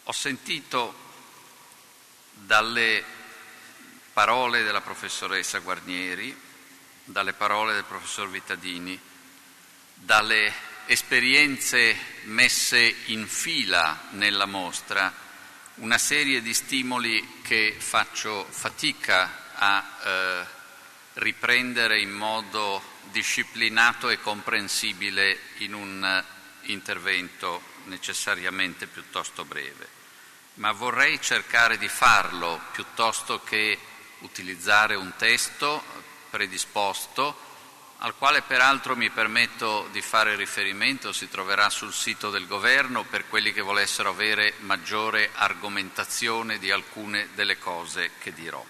Ho sentito dalle parole della professoressa Guarnieri, dalle parole del professor Vittadini, dalle esperienze messe in fila nella mostra, una serie di stimoli che faccio fatica a eh, riprendere in modo disciplinato e comprensibile in un intervento necessariamente piuttosto breve, ma vorrei cercare di farlo piuttosto che utilizzare un testo predisposto al quale peraltro mi permetto di fare riferimento, si troverà sul sito del Governo per quelli che volessero avere maggiore argomentazione di alcune delle cose che dirò.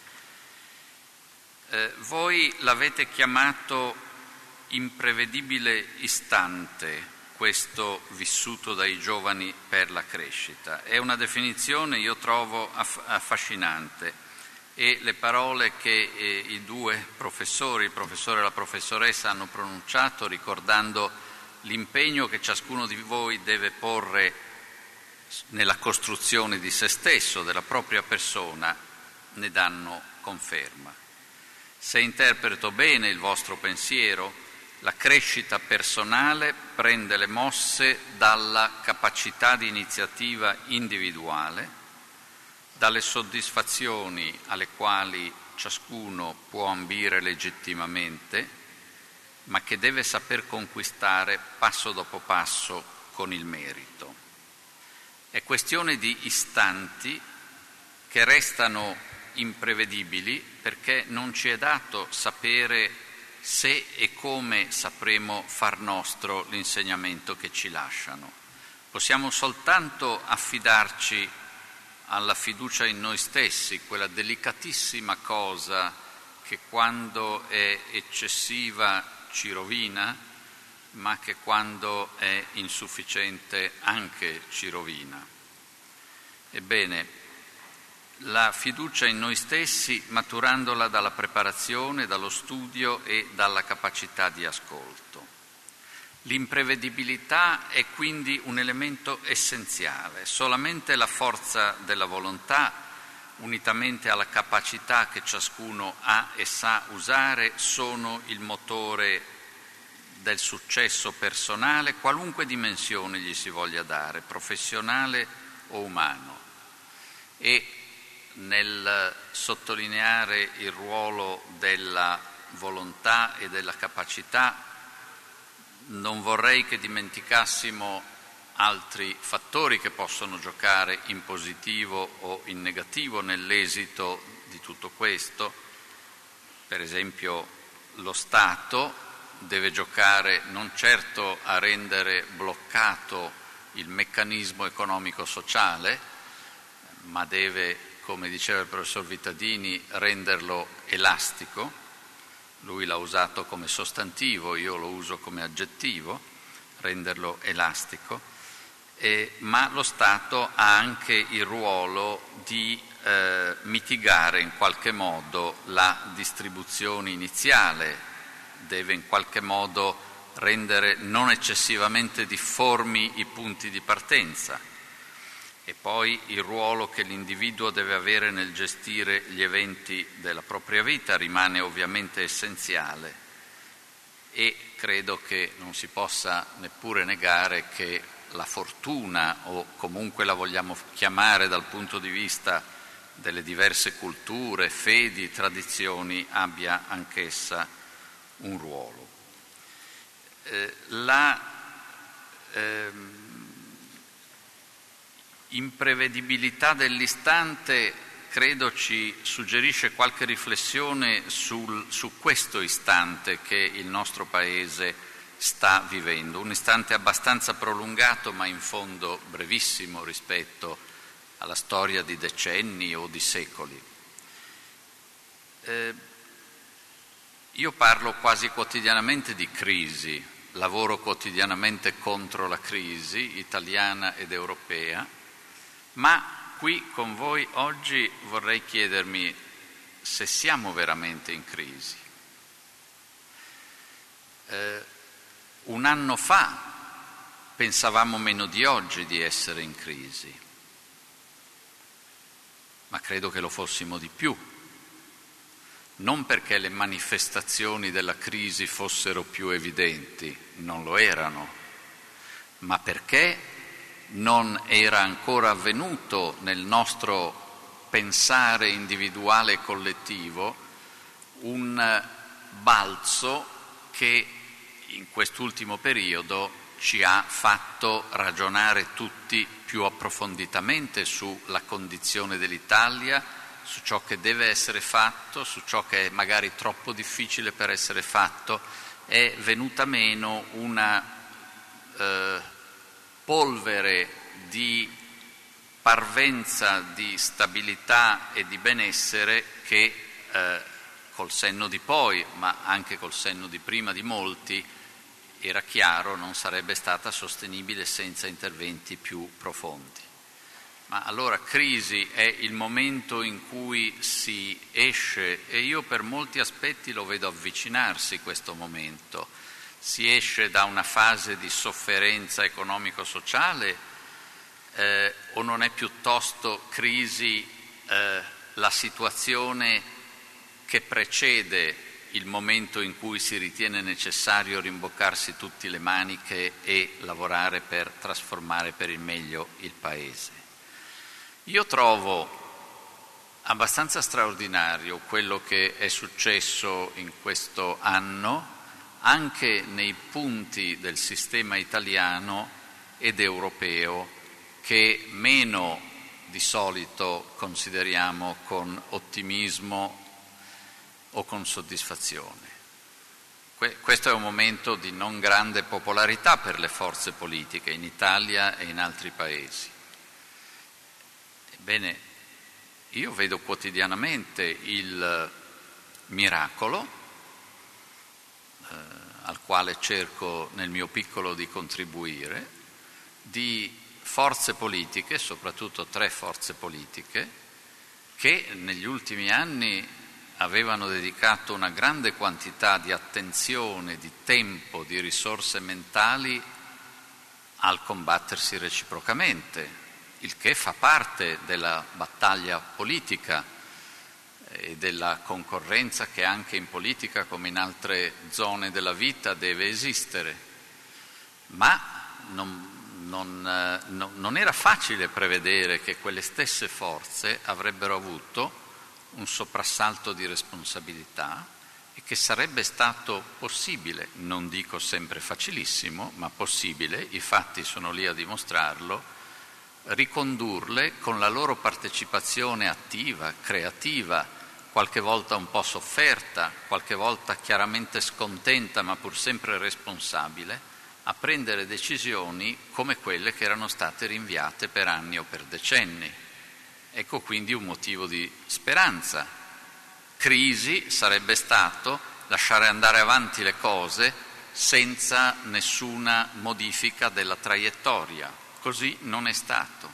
Eh, voi l'avete chiamato imprevedibile istante, questo vissuto dai giovani per la crescita. È una definizione, io trovo, aff- affascinante. E le parole che eh, i due professori, il professore e la professoressa, hanno pronunciato ricordando l'impegno che ciascuno di voi deve porre nella costruzione di se stesso, della propria persona, ne danno conferma. Se interpreto bene il vostro pensiero, la crescita personale prende le mosse dalla capacità di iniziativa individuale, dalle soddisfazioni alle quali ciascuno può ambire legittimamente, ma che deve saper conquistare passo dopo passo con il merito. È questione di istanti che restano imprevedibili perché non ci è dato sapere se e come sapremo far nostro l'insegnamento che ci lasciano. Possiamo soltanto affidarci alla fiducia in noi stessi, quella delicatissima cosa che quando è eccessiva ci rovina, ma che quando è insufficiente anche ci rovina. Ebbene, la fiducia in noi stessi maturandola dalla preparazione, dallo studio e dalla capacità di ascolto. L'imprevedibilità è quindi un elemento essenziale. Solamente la forza della volontà, unitamente alla capacità che ciascuno ha e sa usare, sono il motore del successo personale, qualunque dimensione gli si voglia dare, professionale o umano. E nel sottolineare il ruolo della volontà e della capacità, non vorrei che dimenticassimo altri fattori che possono giocare in positivo o in negativo nell'esito di tutto questo. Per esempio, lo Stato deve giocare non certo a rendere bloccato il meccanismo economico-sociale, ma deve, come diceva il professor Vittadini, renderlo elastico. Lui l'ha usato come sostantivo, io lo uso come aggettivo, renderlo elastico, eh, ma lo Stato ha anche il ruolo di eh, mitigare in qualche modo la distribuzione iniziale, deve in qualche modo rendere non eccessivamente difformi i punti di partenza. E poi il ruolo che l'individuo deve avere nel gestire gli eventi della propria vita rimane ovviamente essenziale e credo che non si possa neppure negare che la fortuna, o comunque la vogliamo chiamare dal punto di vista delle diverse culture, fedi, tradizioni, abbia anch'essa un ruolo. Eh, la ehm, imprevedibilità dell'istante credo ci suggerisce qualche riflessione sul, su questo istante che il nostro Paese sta vivendo, un istante abbastanza prolungato ma in fondo brevissimo rispetto alla storia di decenni o di secoli. Eh, io parlo quasi quotidianamente di crisi, lavoro quotidianamente contro la crisi italiana ed europea, ma qui con voi oggi vorrei chiedermi se siamo veramente in crisi. Eh, un anno fa pensavamo meno di oggi di essere in crisi. ma credo che lo fossimo di più. Non perché le manifestazioni della crisi fossero più evidenti, non lo erano, ma perché non era ancora avvenuto nel nostro pensare individuale e collettivo un balzo che in quest'ultimo periodo ci ha fatto ragionare tutti più approfonditamente sulla condizione dell'Italia, su ciò che deve essere fatto, su ciò che è magari troppo difficile per essere fatto. È venuta meno una eh, polvere di parvenza, di stabilità e di benessere che eh, col senno di poi, ma anche col senno di prima di molti, era chiaro non sarebbe stata sostenibile senza interventi più profondi. Ma allora crisi è il momento in cui si esce, e io per molti aspetti lo vedo avvicinarsi questo momento, si esce da una fase di sofferenza economico-sociale eh, o non è piuttosto crisi eh, la situazione che precede il momento in cui si ritiene necessario rimboccarsi tutte le maniche e lavorare per trasformare per il meglio il Paese? Io trovo abbastanza straordinario quello che è successo in questo anno anche nei punti del sistema italiano ed europeo che meno di solito consideriamo con ottimismo o con soddisfazione. Que- questo è un momento di non grande popolarità per le forze politiche in Italia e in altri paesi. Ebbene, io vedo quotidianamente il miracolo eh, al quale cerco nel mio piccolo di contribuire, di forze politiche, soprattutto tre forze politiche, che negli ultimi anni avevano dedicato una grande quantità di attenzione, di tempo, di risorse mentali al combattersi reciprocamente, il che fa parte della battaglia politica e della concorrenza che anche in politica come in altre zone della vita deve esistere. Ma non, non, non, non era facile prevedere che quelle stesse forze avrebbero avuto un soprassalto di responsabilità e che sarebbe stato possibile, non dico sempre facilissimo, ma possibile, i fatti sono lì a dimostrarlo, ricondurle con la loro partecipazione attiva, creativa, qualche volta un po' sofferta, qualche volta chiaramente scontenta ma pur sempre responsabile, a prendere decisioni come quelle che erano state rinviate per anni o per decenni. Ecco quindi un motivo di speranza. Crisi sarebbe stato lasciare andare avanti le cose senza nessuna modifica della traiettoria. Così non è stato.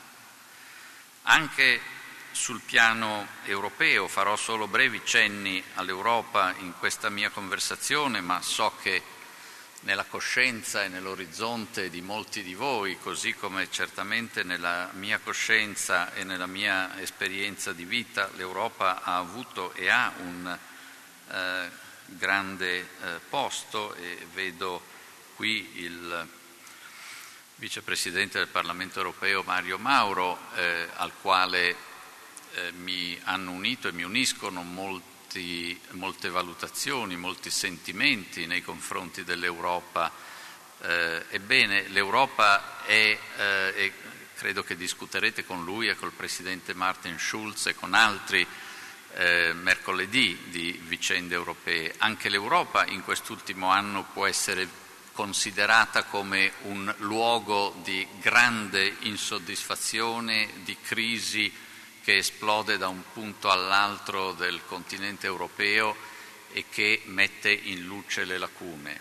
Anche sul piano europeo farò solo brevi cenni all'Europa in questa mia conversazione, ma so che nella coscienza e nell'orizzonte di molti di voi, così come certamente nella mia coscienza e nella mia esperienza di vita, l'Europa ha avuto e ha un eh, grande eh, posto, e vedo qui il vicepresidente del Parlamento europeo Mario Mauro, eh, al quale eh, mi hanno unito e mi uniscono molti molte valutazioni, molti sentimenti nei confronti dell'Europa. Eh, ebbene, l'Europa è, eh, e credo che discuterete con lui e col Presidente Martin Schulz e con altri eh, mercoledì di vicende europee. Anche l'Europa in quest'ultimo anno può essere considerata come un luogo di grande insoddisfazione, di crisi che esplode da un punto all'altro del continente europeo e che mette in luce le lacune.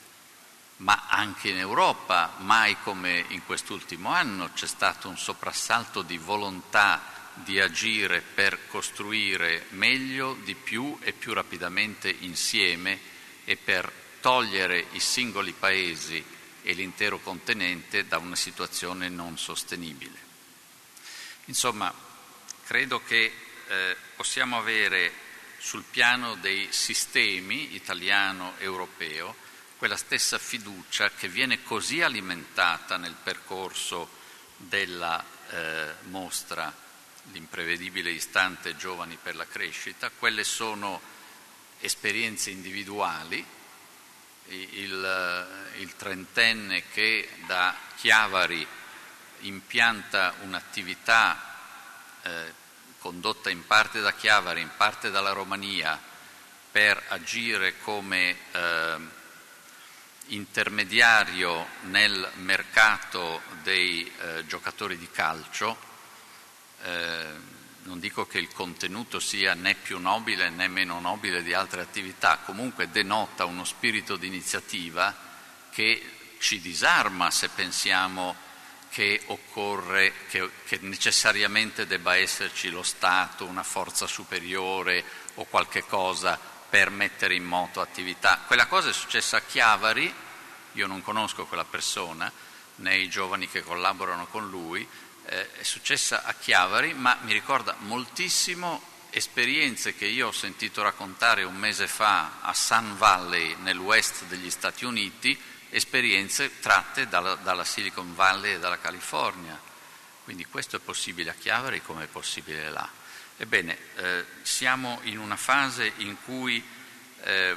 Ma anche in Europa, mai come in quest'ultimo anno, c'è stato un soprassalto di volontà di agire per costruire meglio, di più e più rapidamente insieme, e per togliere i singoli paesi e l'intero continente da una situazione non sostenibile. Insomma, credo che eh, possiamo avere sul piano dei sistemi italiano-europeo quella stessa fiducia che viene così alimentata nel percorso della eh, mostra L'imprevedibile istante giovani per la crescita. Quelle sono esperienze individuali, il, il trentenne che da Chiavari impianta un'attività eh, condotta in parte da Chiavari, in parte dalla Romania, per agire come eh, intermediario nel mercato dei eh, giocatori di calcio. Eh, non dico che il contenuto sia né più nobile né meno nobile di altre attività, comunque denota uno spirito di iniziativa che ci disarma se pensiamo che occorre, che, che necessariamente debba esserci lo Stato, una forza superiore o qualche cosa per mettere in moto attività. Quella cosa è successa a Chiavari, io non conosco quella persona, né i giovani che collaborano con lui, eh, è successa a Chiavari, ma mi ricorda moltissimo esperienze che io ho sentito raccontare un mese fa a Sun Valley, nel west degli Stati Uniti, esperienze tratte dalla, dalla Silicon Valley e dalla California. Quindi questo è possibile a Chiavari come è possibile là. Ebbene, eh, siamo in una fase in cui eh,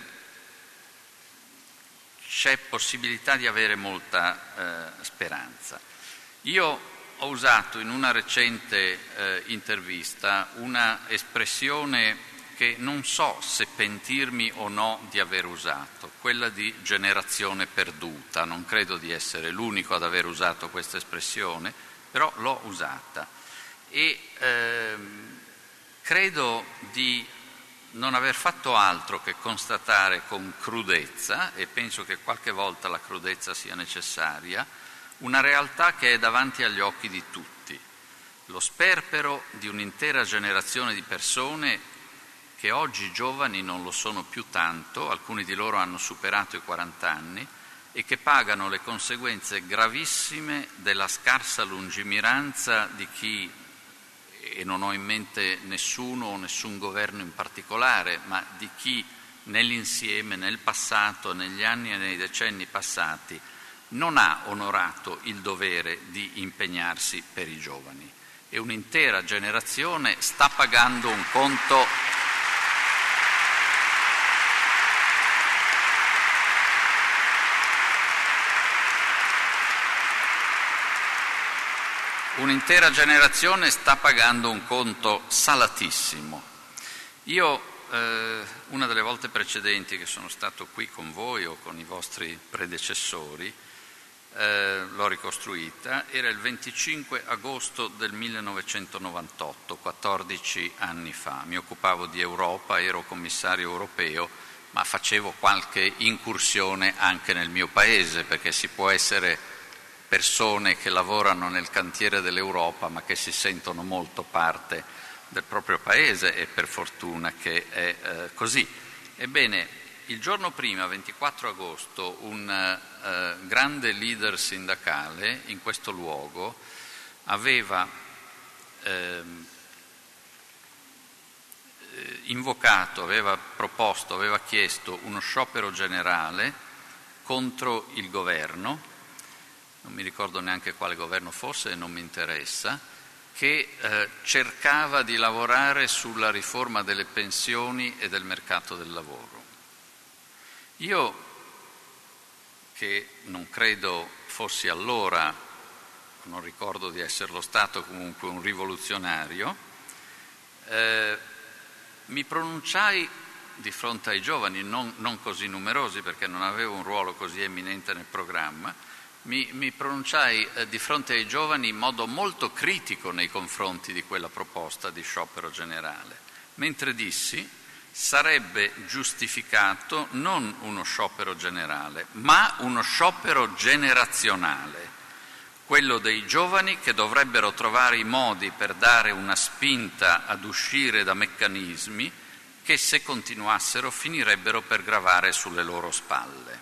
c'è possibilità di avere molta eh, speranza. Io ho usato in una recente eh, intervista una espressione che non so se pentirmi o no di aver usato, quella di generazione perduta. Non credo di essere l'unico ad aver usato questa espressione, però l'ho usata e ehm, credo di non aver fatto altro che constatare con crudezza, e penso che qualche volta la crudezza sia necessaria, una realtà che è davanti agli occhi di tutti, lo sperpero di un'intera generazione di persone che oggi giovani non lo sono più tanto, alcuni di loro hanno superato i quaranta anni e che pagano le conseguenze gravissime della scarsa lungimiranza di chi, e non ho in mente nessuno o nessun governo in particolare, ma di chi nell'insieme, nel passato, negli anni e nei decenni passati, non ha onorato il dovere di impegnarsi per i giovani. E un'intera generazione sta pagando un conto un'intera generazione sta pagando un conto salatissimo. Io eh, una delle volte precedenti che sono stato qui con voi o con i vostri predecessori eh, l'ho ricostruita, era il venticinque agosto del millenovecentonovantotto, quattordici anni fa. Mi occupavo di Europa, ero commissario europeo, ma facevo qualche incursione anche nel mio paese, perché si può essere persone che lavorano nel cantiere dell'Europa ma che si sentono molto parte del proprio paese, e per fortuna che è eh, così. Ebbene, il giorno prima, ventiquattro agosto, un eh, grande leader sindacale in questo luogo aveva eh, invocato, aveva proposto, aveva chiesto uno sciopero generale contro il governo, non mi ricordo neanche quale governo fosse e non mi interessa, che eh, cercava di lavorare sulla riforma delle pensioni e del mercato del lavoro. Io, che non credo fossi allora, non ricordo di esserlo stato, comunque un rivoluzionario, eh, mi pronunciai di fronte ai giovani, non, non così numerosi perché non avevo un ruolo così eminente nel programma, Mi, mi pronunciai eh, di fronte ai giovani in modo molto critico nei confronti di quella proposta di sciopero generale, mentre dissi sarebbe giustificato non uno sciopero generale, ma uno sciopero generazionale, quello dei giovani che dovrebbero trovare i modi per dare una spinta ad uscire da meccanismi che, se continuassero, finirebbero per gravare sulle loro spalle.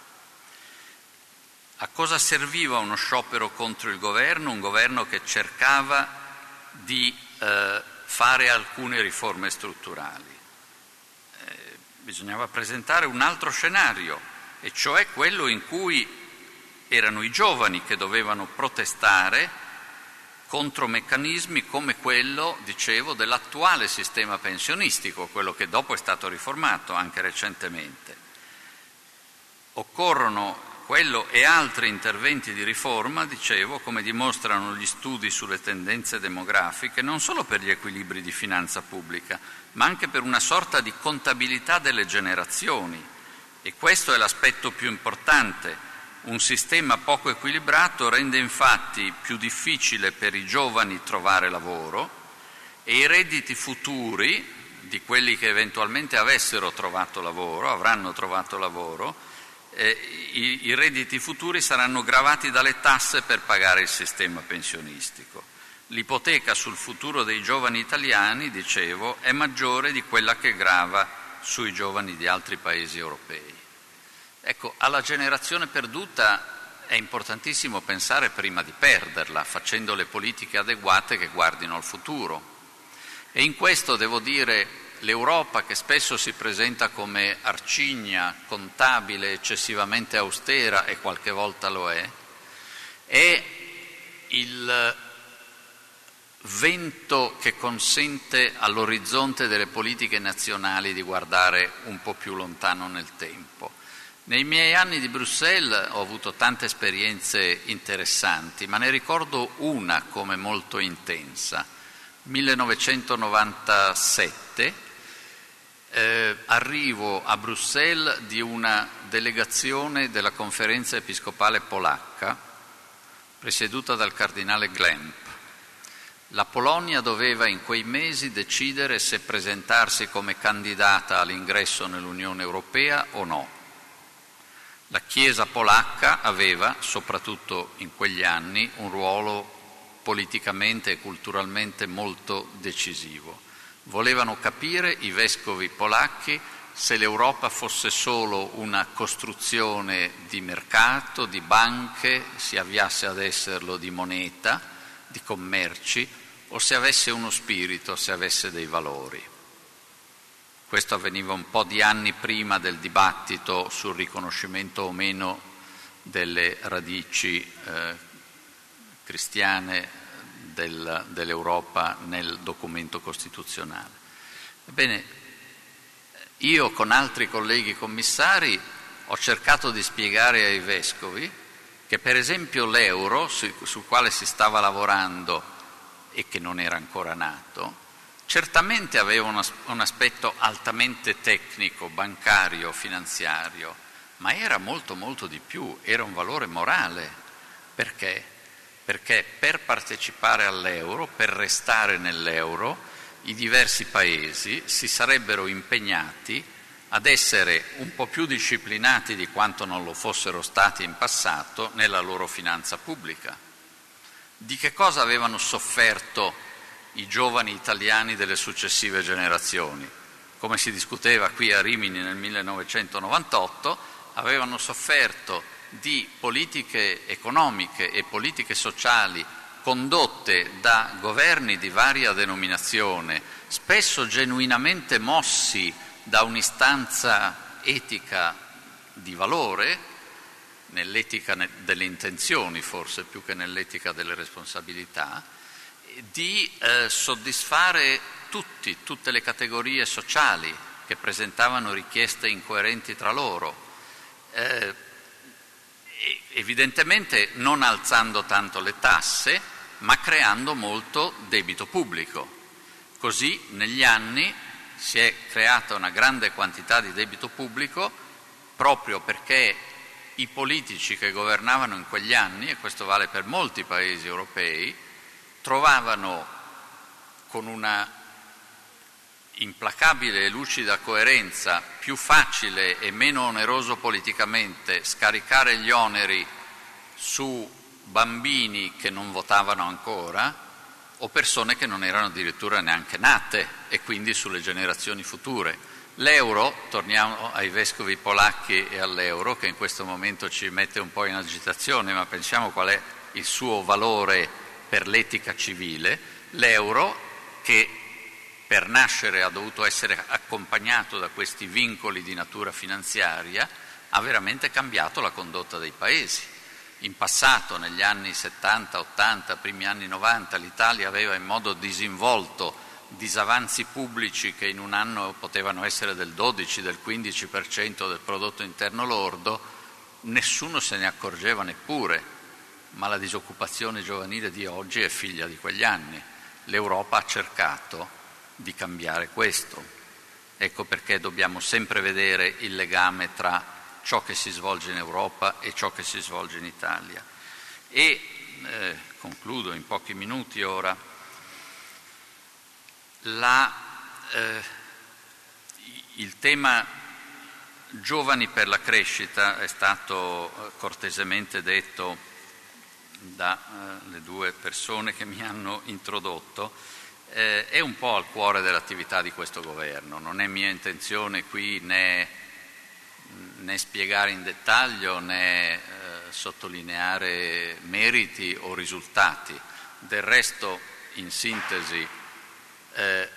A cosa serviva uno sciopero contro il governo? Un governo che cercava di eh, fare alcune riforme strutturali. Eh, bisognava presentare un altro scenario, e cioè quello in cui erano i giovani che dovevano protestare contro meccanismi come quello, dicevo, dell'attuale sistema pensionistico, quello che dopo è stato riformato anche recentemente. Occorrono quello e altri interventi di riforma, dicevo, come dimostrano gli studi sulle tendenze demografiche, non solo per gli equilibri di finanza pubblica, ma anche per una sorta di contabilità delle generazioni. E questo è l'aspetto più importante. Un sistema poco equilibrato rende infatti più difficile per i giovani trovare lavoro e i redditi futuri di quelli che eventualmente avessero trovato lavoro, avranno trovato lavoro, eh, i, i redditi futuri saranno gravati dalle tasse per pagare il sistema pensionistico. L'ipoteca sul futuro dei giovani italiani, dicevo, è maggiore di quella che grava sui giovani di altri paesi europei. Ecco, alla generazione perduta è importantissimo pensare prima di perderla, facendo le politiche adeguate che guardino al futuro. E in questo, devo dire, l'Europa, che spesso si presenta come arcigna, contabile, eccessivamente austera, e qualche volta lo è, è il vento che consente all'orizzonte delle politiche nazionali di guardare un po' più lontano nel tempo. Nei miei anni di Bruxelles ho avuto tante esperienze interessanti, ma ne ricordo una come molto intensa. millenovecentonovantasette, eh, arrivo a Bruxelles di una delegazione della Conferenza Episcopale Polacca, presieduta dal cardinale Glemp. La Polonia doveva in quei mesi decidere se presentarsi come candidata all'ingresso nell'Unione Europea o no. La Chiesa polacca aveva, soprattutto in quegli anni, un ruolo politicamente e culturalmente molto decisivo. Volevano capire i vescovi polacchi se l'Europa fosse solo una costruzione di mercato, di banche, si avviasse ad esserlo di moneta, di commerci, o se avesse uno spirito, se avesse dei valori. Questo avveniva un po' di anni prima del dibattito sul riconoscimento o meno delle radici eh, cristiane del, dell'Europa nel documento costituzionale. Ebbene, io con altri colleghi commissari ho cercato di spiegare ai vescovi che per esempio l'euro, su, sul quale si stava lavorando e che non era ancora nato, certamente aveva un, un aspetto altamente tecnico, bancario, finanziario, ma era molto molto di più, era un valore morale. Perché? Perché per partecipare all'euro, per restare nell'euro, i diversi paesi si sarebbero impegnati ad essere un po' più disciplinati di quanto non lo fossero stati in passato nella loro finanza pubblica. Di che cosa avevano sofferto i giovani italiani delle successive generazioni? Come si discuteva qui a Rimini nel millenovecentonovantotto, avevano sofferto di politiche economiche e politiche sociali condotte da governi di varia denominazione, spesso genuinamente mossi da un'istanza etica di valore, nell'etica delle intenzioni forse più che nell'etica delle responsabilità, di eh, soddisfare tutti, tutte le categorie sociali che presentavano richieste incoerenti tra loro, eh, evidentemente non alzando tanto le tasse, ma creando molto debito pubblico. Così negli anni si è creata una grande quantità di debito pubblico proprio perché i politici che governavano in quegli anni, e questo vale per molti paesi europei, trovavano con una implacabile e lucida coerenza più facile e meno oneroso politicamente scaricare gli oneri su bambini che non votavano ancora o persone che non erano addirittura neanche nate e quindi sulle generazioni future. L'euro, torniamo ai vescovi polacchi e all'euro che in questo momento ci mette un po' in agitazione, ma pensiamo qual è il suo valore per l'etica civile. L'euro, che per nascere ha dovuto essere accompagnato da questi vincoli di natura finanziaria, ha veramente cambiato la condotta dei paesi. In passato, negli anni settanta, ottanta, primi anni novanta, l'Italia aveva in modo disinvolto disavanzi pubblici che in un anno potevano essere del dodici, del quindici per cento del prodotto interno lordo, nessuno se ne accorgeva neppure, ma la disoccupazione giovanile di oggi è figlia di quegli anni. L'Europa ha cercato di cambiare questo. Ecco perché dobbiamo sempre vedere il legame tra ciò che si svolge in Europa e ciò che si svolge in Italia. E eh, concludo in pochi minuti ora. La, eh, il tema giovani per la crescita è stato cortesemente detto dalle eh, due persone che mi hanno introdotto, eh, è un po' al cuore dell'attività di questo governo. Non è mia intenzione qui né, né spiegare in dettaglio né eh, sottolineare meriti o risultati. Del resto, in sintesi, Eh,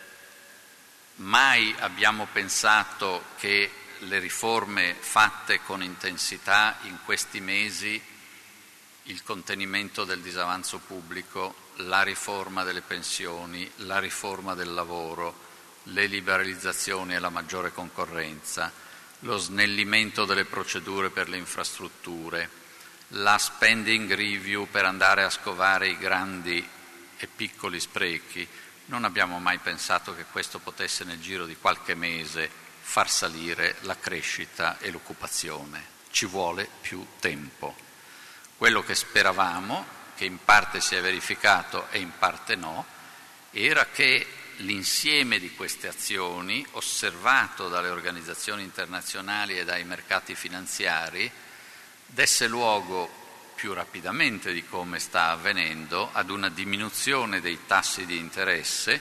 mai abbiamo pensato che le riforme fatte con intensità in questi mesi, il contenimento del disavanzo pubblico, la riforma delle pensioni, la riforma del lavoro, le liberalizzazioni e la maggiore concorrenza, lo snellimento delle procedure per le infrastrutture, la spending review per andare a scovare i grandi e piccoli sprechi, non abbiamo mai pensato che questo potesse nel giro di qualche mese far salire la crescita e l'occupazione. Ci vuole più tempo. Quello che speravamo, che in parte si è verificato e in parte no, era che l'insieme di queste azioni, osservato dalle organizzazioni internazionali e dai mercati finanziari, desse luogo più rapidamente di come sta avvenendo ad una diminuzione dei tassi di interesse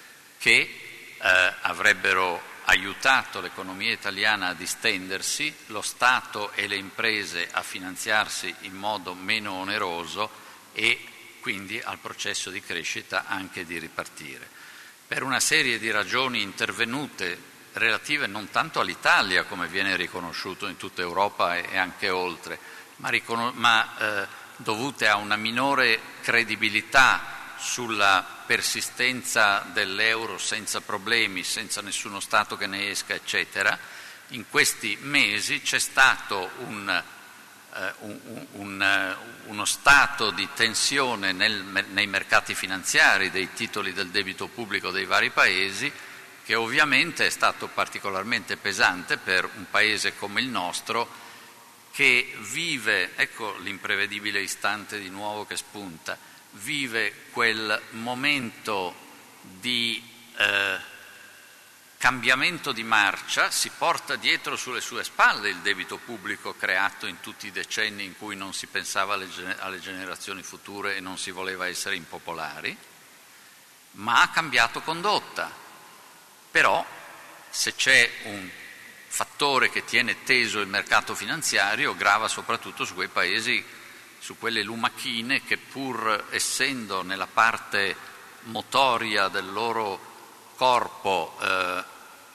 che eh, avrebbero aiutato l'economia italiana a distendersi, lo Stato e le imprese a finanziarsi in modo meno oneroso e quindi al processo di crescita anche di ripartire. Per una serie di ragioni intervenute relative non tanto all'Italia, come viene riconosciuto in tutta Europa e anche oltre, ma, riconos- ma eh, dovute a una minore credibilità sulla persistenza dell'euro senza problemi, senza nessuno Stato che ne esca, eccetera, in questi mesi c'è stato un, eh, un, un, uno stato di tensione nel, nei mercati finanziari dei titoli del debito pubblico dei vari paesi, che ovviamente è stato particolarmente pesante per un paese come il nostro, che vive, ecco l'imprevedibile istante di nuovo che spunta, vive quel momento di eh, cambiamento di marcia, si porta dietro sulle sue spalle il debito pubblico creato in tutti i decenni in cui non si pensava alle, alle generazioni future e non si voleva essere impopolari, ma ha cambiato condotta. Però se c'è un fattore che tiene teso il mercato finanziario, grava soprattutto su quei paesi, su quelle lumachine che pur essendo nella parte motoria del loro corpo eh,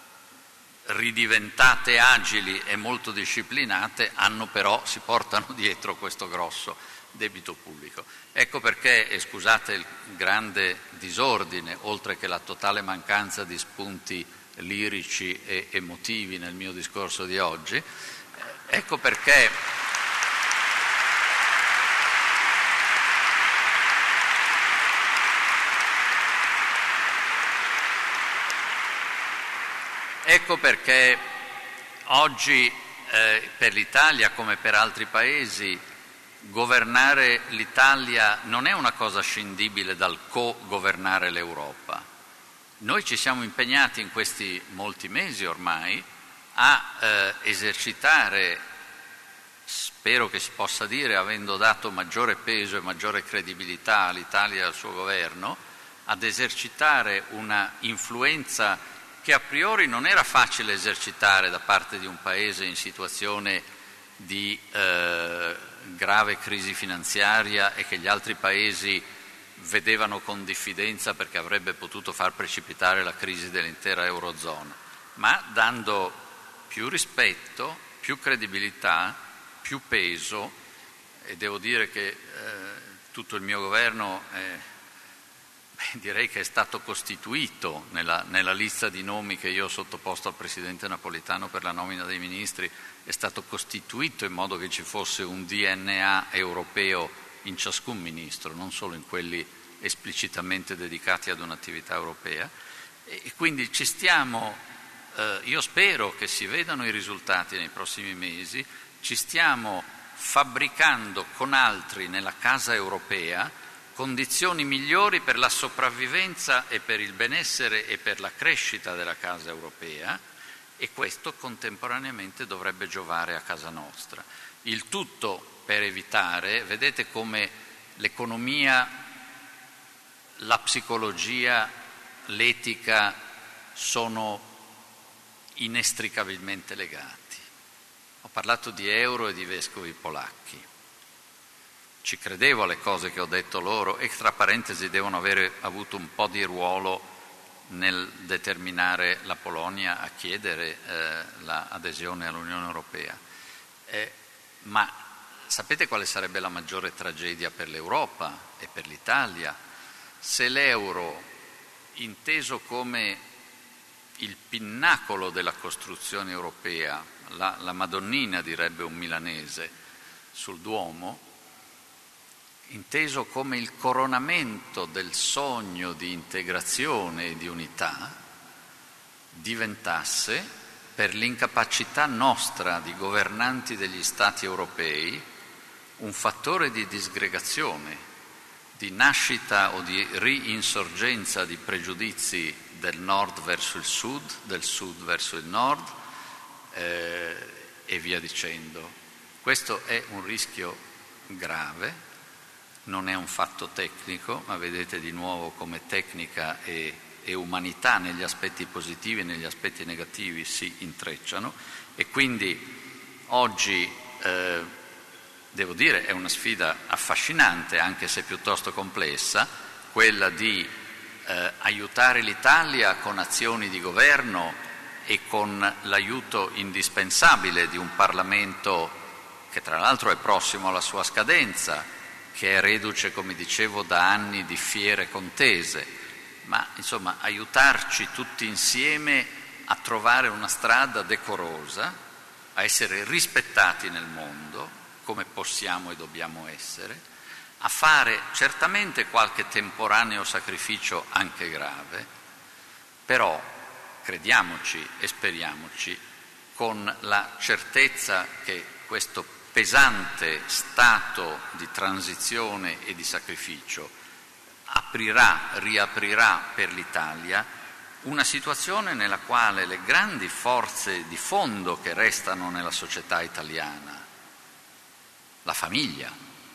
ridiventate agili e molto disciplinate, hanno però, si portano dietro questo grosso debito pubblico. Ecco perché, e scusate il grande disordine, oltre che la totale mancanza di spunti lirici e emotivi nel mio discorso di oggi, ecco perché ecco perché oggi eh, per l'Italia come per altri paesi governare l'Italia non è una cosa scindibile dal co-governare l'Europa. Noi ci siamo impegnati in questi molti mesi ormai a eh, esercitare, spero che si possa dire, avendo dato maggiore peso e maggiore credibilità all'Italia e al suo governo, ad esercitare una influenza che a priori non era facile esercitare da parte di un paese in situazione di eh, grave crisi finanziaria e che gli altri paesi vedevano con diffidenza perché avrebbe potuto far precipitare la crisi dell'intera Eurozona, ma dando più rispetto, più credibilità, più peso, e devo dire che eh, tutto il mio governo eh, beh, direi che è stato costituito nella, nella lista di nomi che io ho sottoposto al Presidente Napolitano per la nomina dei ministri, è stato costituito in modo che ci fosse un D N A europeo in ciascun ministro, non solo in quelli esplicitamente dedicati ad un'attività europea, e quindi ci stiamo, eh, io spero che si vedano i risultati nei prossimi mesi, ci stiamo fabbricando con altri nella casa europea condizioni migliori per la sopravvivenza e per il benessere e per la crescita della casa europea, e questo contemporaneamente dovrebbe giovare a casa nostra. Il tutto per evitare, vedete come l'economia, la psicologia, l'etica sono inestricabilmente legati. Ho parlato di euro e di vescovi polacchi. Ci credevo alle cose che ho detto loro e, tra parentesi, devono avere avuto un po' di ruolo nel determinare la Polonia a chiedere eh, l'adesione all'Unione Europea. Eh, ma sapete quale sarebbe la maggiore tragedia per l'Europa e per l'Italia? Se l'euro, inteso come il pinnacolo della costruzione europea, la, la Madonnina direbbe un milanese sul Duomo, inteso come il coronamento del sogno di integrazione e di unità, diventasse, per l'incapacità nostra di governanti degli Stati europei, un fattore di disgregazione, di nascita o di rinsorgenza di pregiudizi del nord verso il sud, del sud verso il nord eh, e via dicendo. Questo è un rischio grave. Non è un fatto tecnico, ma vedete di nuovo come tecnica e, e umanità negli aspetti positivi e negli aspetti negativi si intrecciano, e quindi oggi, eh, devo dire, è una sfida affascinante, anche se piuttosto complessa, quella di eh, aiutare l'Italia con azioni di governo e con l'aiuto indispensabile di un Parlamento che tra l'altro è prossimo alla sua scadenza, che è reduce, come dicevo, da anni di fiere contese, ma insomma aiutarci tutti insieme a trovare una strada decorosa, a essere rispettati nel mondo, come possiamo e dobbiamo essere, a fare certamente qualche temporaneo sacrificio anche grave, però crediamoci e speriamoci con la certezza che questo pesante stato di transizione e di sacrificio aprirà, riaprirà per l'Italia una situazione nella quale le grandi forze di fondo che restano nella società italiana, la famiglia,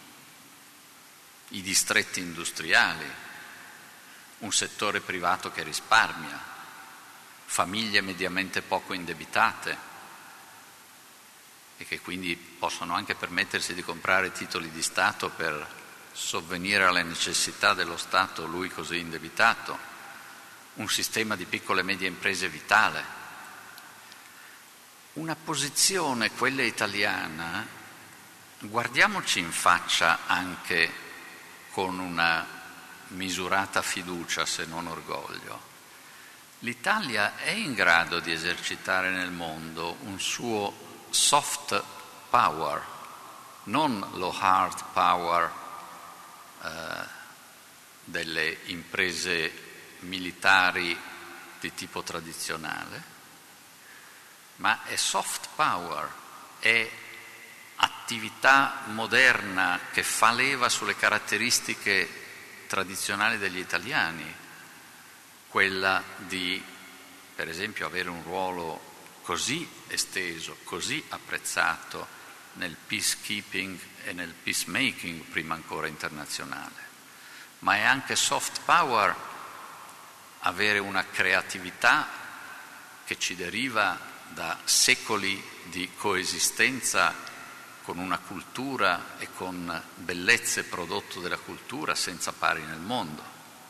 i distretti industriali, un settore privato che risparmia, famiglie mediamente poco indebitate, e che quindi possono anche permettersi di comprare titoli di Stato per sovvenire alle necessità dello Stato, lui così indebitato, un sistema di piccole e medie imprese vitale, una posizione, quella italiana, guardiamoci in faccia anche con una misurata fiducia, se non orgoglio. L'Italia è in grado di esercitare nel mondo un suo soft power, non lo hard power eh, delle imprese militari di tipo tradizionale, ma è soft power, è attività moderna che fa leva sulle caratteristiche tradizionali degli italiani, quella di, per esempio, avere un ruolo così esteso, così apprezzato nel peacekeeping e nel peacemaking, prima ancora internazionale. Ma è anche soft power avere una creatività che ci deriva da secoli di coesistenza con una cultura e con bellezze prodotto della cultura senza pari nel mondo.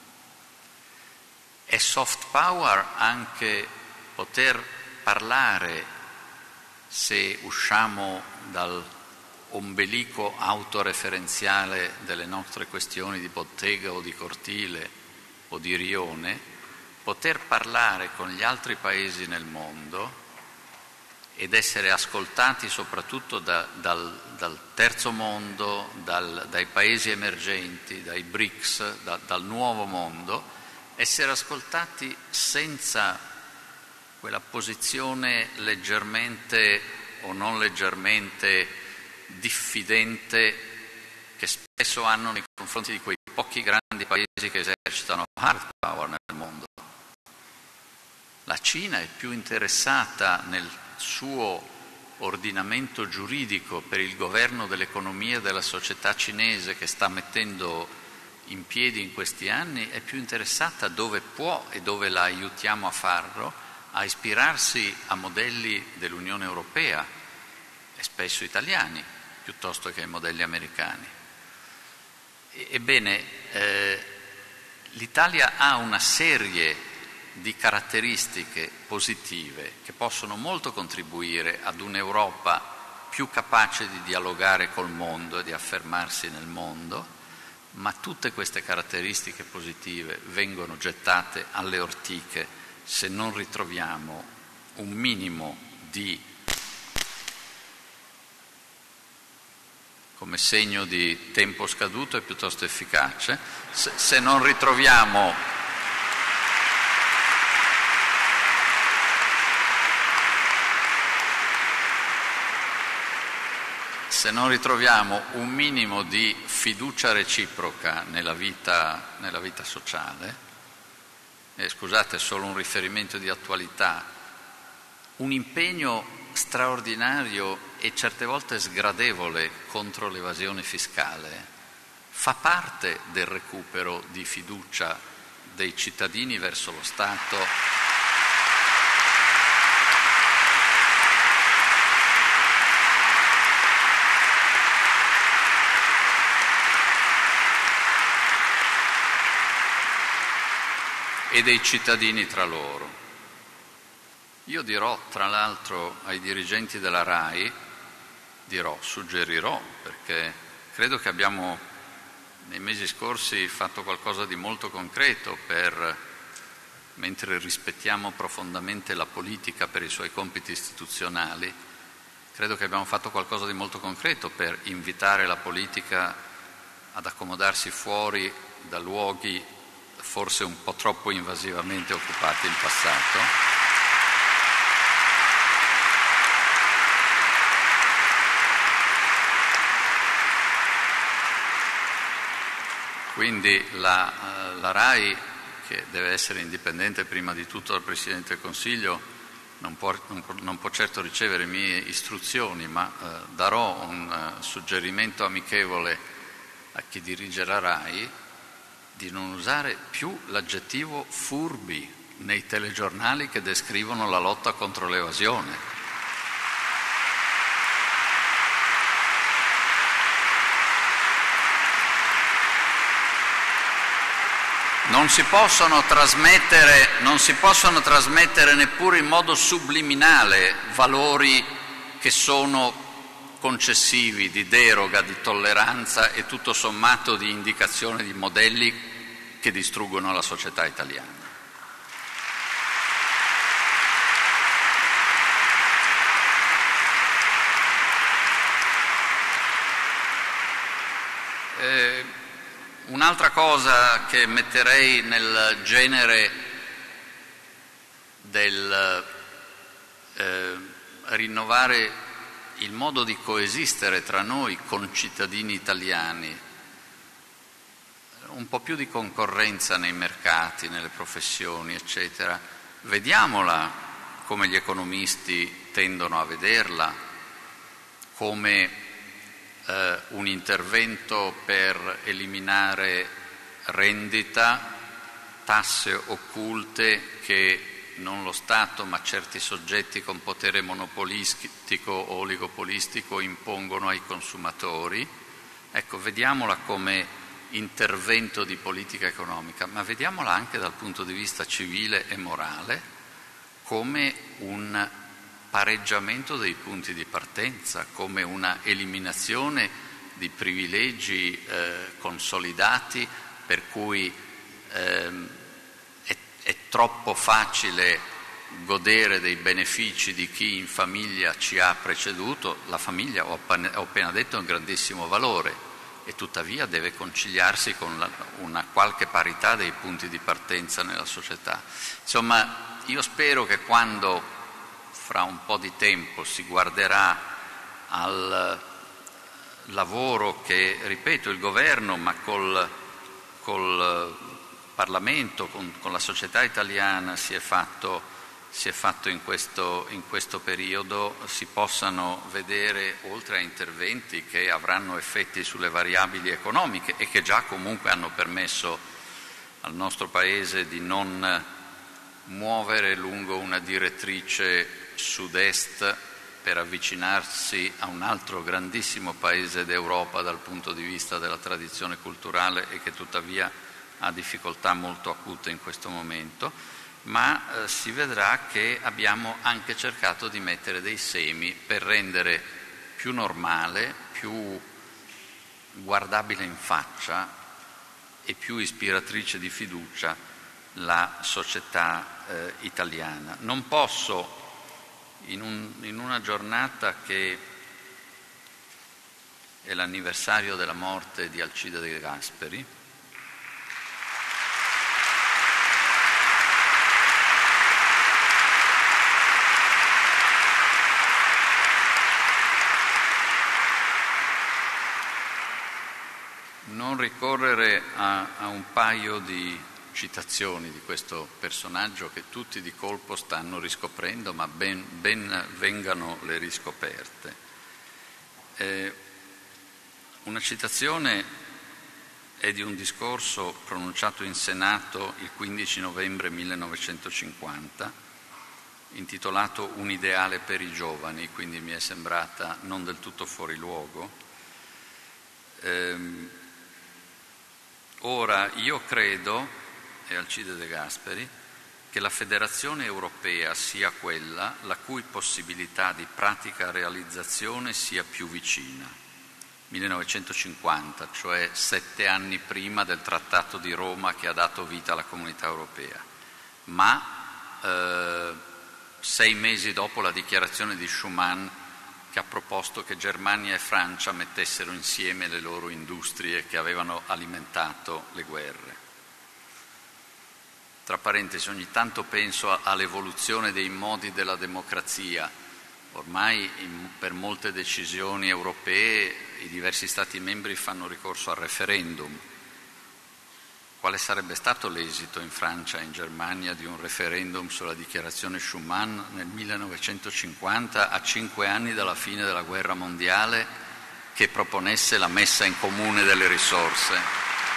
È soft power anche poter parlare, se usciamo dal ombelico autoreferenziale delle nostre questioni di bottega o di cortile o di rione, poter parlare con gli altri paesi nel mondo ed essere ascoltati soprattutto da, dal, dal terzo mondo, dal, dai paesi emergenti, dai B R I C S, da, dal nuovo mondo, essere ascoltati senza quella posizione leggermente o non leggermente diffidente che spesso hanno nei confronti di quei pochi grandi paesi che esercitano hard power nel mondo. La Cina è più interessata nel suo ordinamento giuridico per il governo dell'economia e della società cinese che sta mettendo in piedi in questi anni, è più interessata dove può e dove la aiutiamo a farlo, a ispirarsi a modelli dell'Unione Europea e spesso italiani, piuttosto che ai modelli americani. Ebbene, eh, l'Italia ha una serie di caratteristiche positive che possono molto contribuire ad un'Europa più capace di dialogare col mondo e di affermarsi nel mondo, ma tutte queste caratteristiche positive vengono gettate alle ortiche se non ritroviamo un minimo di, come segno di tempo scaduto e piuttosto efficace, se, se non ritroviamo se non ritroviamo un minimo di fiducia reciproca nella vita, nella vita sociale, eh, scusate, solo un riferimento di attualità, un impegno straordinario e certe volte sgradevole contro l'evasione fiscale fa parte del recupero di fiducia dei cittadini verso lo Stato. E dei cittadini tra loro. Io dirò, tra l'altro, ai dirigenti della RAI, dirò, suggerirò, perché credo che abbiamo nei mesi scorsi fatto qualcosa di molto concreto per, mentre rispettiamo profondamente la politica per i suoi compiti istituzionali, credo che abbiamo fatto qualcosa di molto concreto per invitare la politica ad accomodarsi fuori da luoghi forse un po' troppo invasivamente occupati in passato. Quindi la, la RAI, che deve essere indipendente prima di tutto dal Presidente del Consiglio, non può, non può certo ricevere mie istruzioni, ma eh, darò un uh, suggerimento amichevole a chi dirige la RAI di non usare più l'aggettivo furbi nei telegiornali che descrivono la lotta contro l'evasione. Non si possono trasmettere, non si possono trasmettere neppure in modo subliminale valori che sono concessivi, di deroga, di tolleranza e tutto sommato di indicazione di modelli che distruggono la società italiana. Eh, un'altra cosa che metterei nel genere del eh, rinnovare il modo di coesistere tra noi concittadini italiani, un po' più di concorrenza nei mercati, nelle professioni, eccetera. Vediamola come gli economisti tendono a vederla, come eh, un intervento per eliminare rendita, tasse occulte che non lo Stato ma certi soggetti con potere monopolistico o oligopolistico impongono ai consumatori. Ecco, vediamola come intervento di politica economica, ma vediamola anche dal punto di vista civile e morale come un pareggiamento dei punti di partenza, come una eliminazione di privilegi eh, consolidati per cui ehm, è, è troppo facile godere dei benefici di chi in famiglia ci ha preceduto. La famiglia, ho appena detto, è un grandissimo valore e tuttavia deve conciliarsi con la, una qualche parità dei punti di partenza nella società. Insomma, io spero che quando fra un po' di tempo si guarderà al lavoro che, ripeto, il governo, ma col, col Parlamento, con, con la società italiana si è fatto, si è fatto in questo, in questo periodo, si possano vedere, oltre a interventi che avranno effetti sulle variabili economiche e che già comunque hanno permesso al nostro Paese di non muovere lungo una direttrice sud-est per avvicinarsi a un altro grandissimo paese d'Europa dal punto di vista della tradizione culturale e che tuttavia ha difficoltà molto acute in questo momento, ma eh, si vedrà che abbiamo anche cercato di mettere dei semi per rendere più normale, più guardabile in faccia e più ispiratrice di fiducia la società eh, italiana. Non posso, in, un, in una giornata che è l'anniversario della morte di Alcide De Gasperi, non ricorrere a, a un paio di citazioni di questo personaggio che tutti di colpo stanno riscoprendo, ma ben, ben vengano le riscoperte. Eh, una citazione è di un discorso pronunciato in Senato il quindici novembre millenovecentocinquanta, intitolato Un ideale per i giovani, quindi mi è sembrata non del tutto fuori luogo. Eh, ora, io credo, e Alcide De Gasperi, che la federazione europea sia quella la cui possibilità di pratica realizzazione sia più vicina. millenovecentocinquanta, cioè sette anni prima del Trattato di Roma che ha dato vita alla Comunità Europea, ma eh, sei mesi dopo la dichiarazione di Schuman che ha proposto che Germania e Francia mettessero insieme le loro industrie che avevano alimentato le guerre. Tra parentesi, ogni tanto penso all'evoluzione dei modi della democrazia. Ormai in, per molte decisioni europee i diversi Stati membri fanno ricorso al referendum. Quale sarebbe stato l'esito in Francia e in Germania di un referendum sulla dichiarazione Schuman nel millenovecentocinquanta, a cinque anni dalla fine della guerra mondiale, che proponesse la messa in comune delle risorse?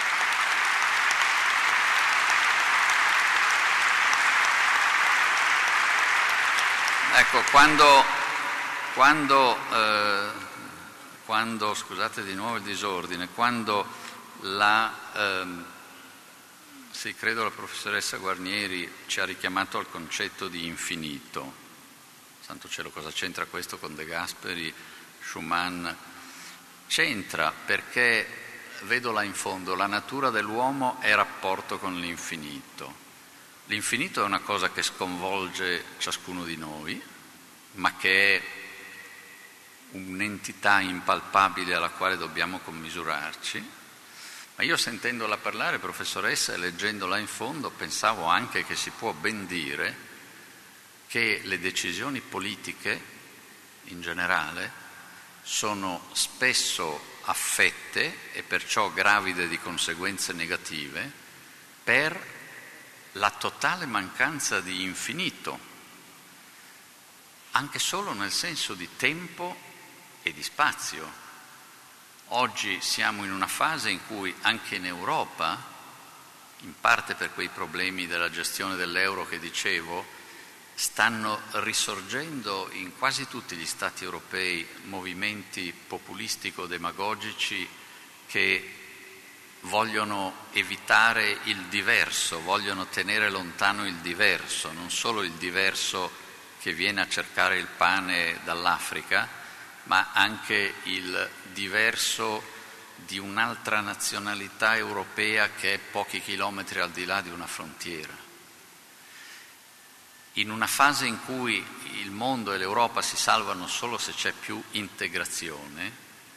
Ecco, quando, quando, eh, quando, scusate di nuovo il disordine, quando la, eh, sì, credo la professoressa Guarnieri ci ha richiamato al concetto di infinito. Santo cielo, cosa c'entra questo con De Gasperi, Schuman? C'entra perché, vedo là in fondo, la natura dell'uomo è rapporto con l'infinito. L'infinito è una cosa che sconvolge ciascuno di noi, ma che è un'entità impalpabile alla quale dobbiamo commisurarci. Ma io sentendola parlare, professoressa, e leggendola in fondo, pensavo anche che si può ben dire che le decisioni politiche, in generale, sono spesso affette e perciò gravide di conseguenze negative per la totale mancanza di infinito, anche solo nel senso di tempo e di spazio. Oggi siamo in una fase in cui anche in Europa, in parte per quei problemi della gestione dell'euro che dicevo, stanno risorgendo in quasi tutti gli stati europei movimenti populistico-demagogici che vogliono evitare il diverso, vogliono tenere lontano il diverso, non solo il diverso che viene a cercare il pane dall'Africa, ma anche il diverso di un'altra nazionalità europea che è pochi chilometri al di là di una frontiera. In una fase in cui il mondo e l'Europa si salvano solo se c'è più integrazione,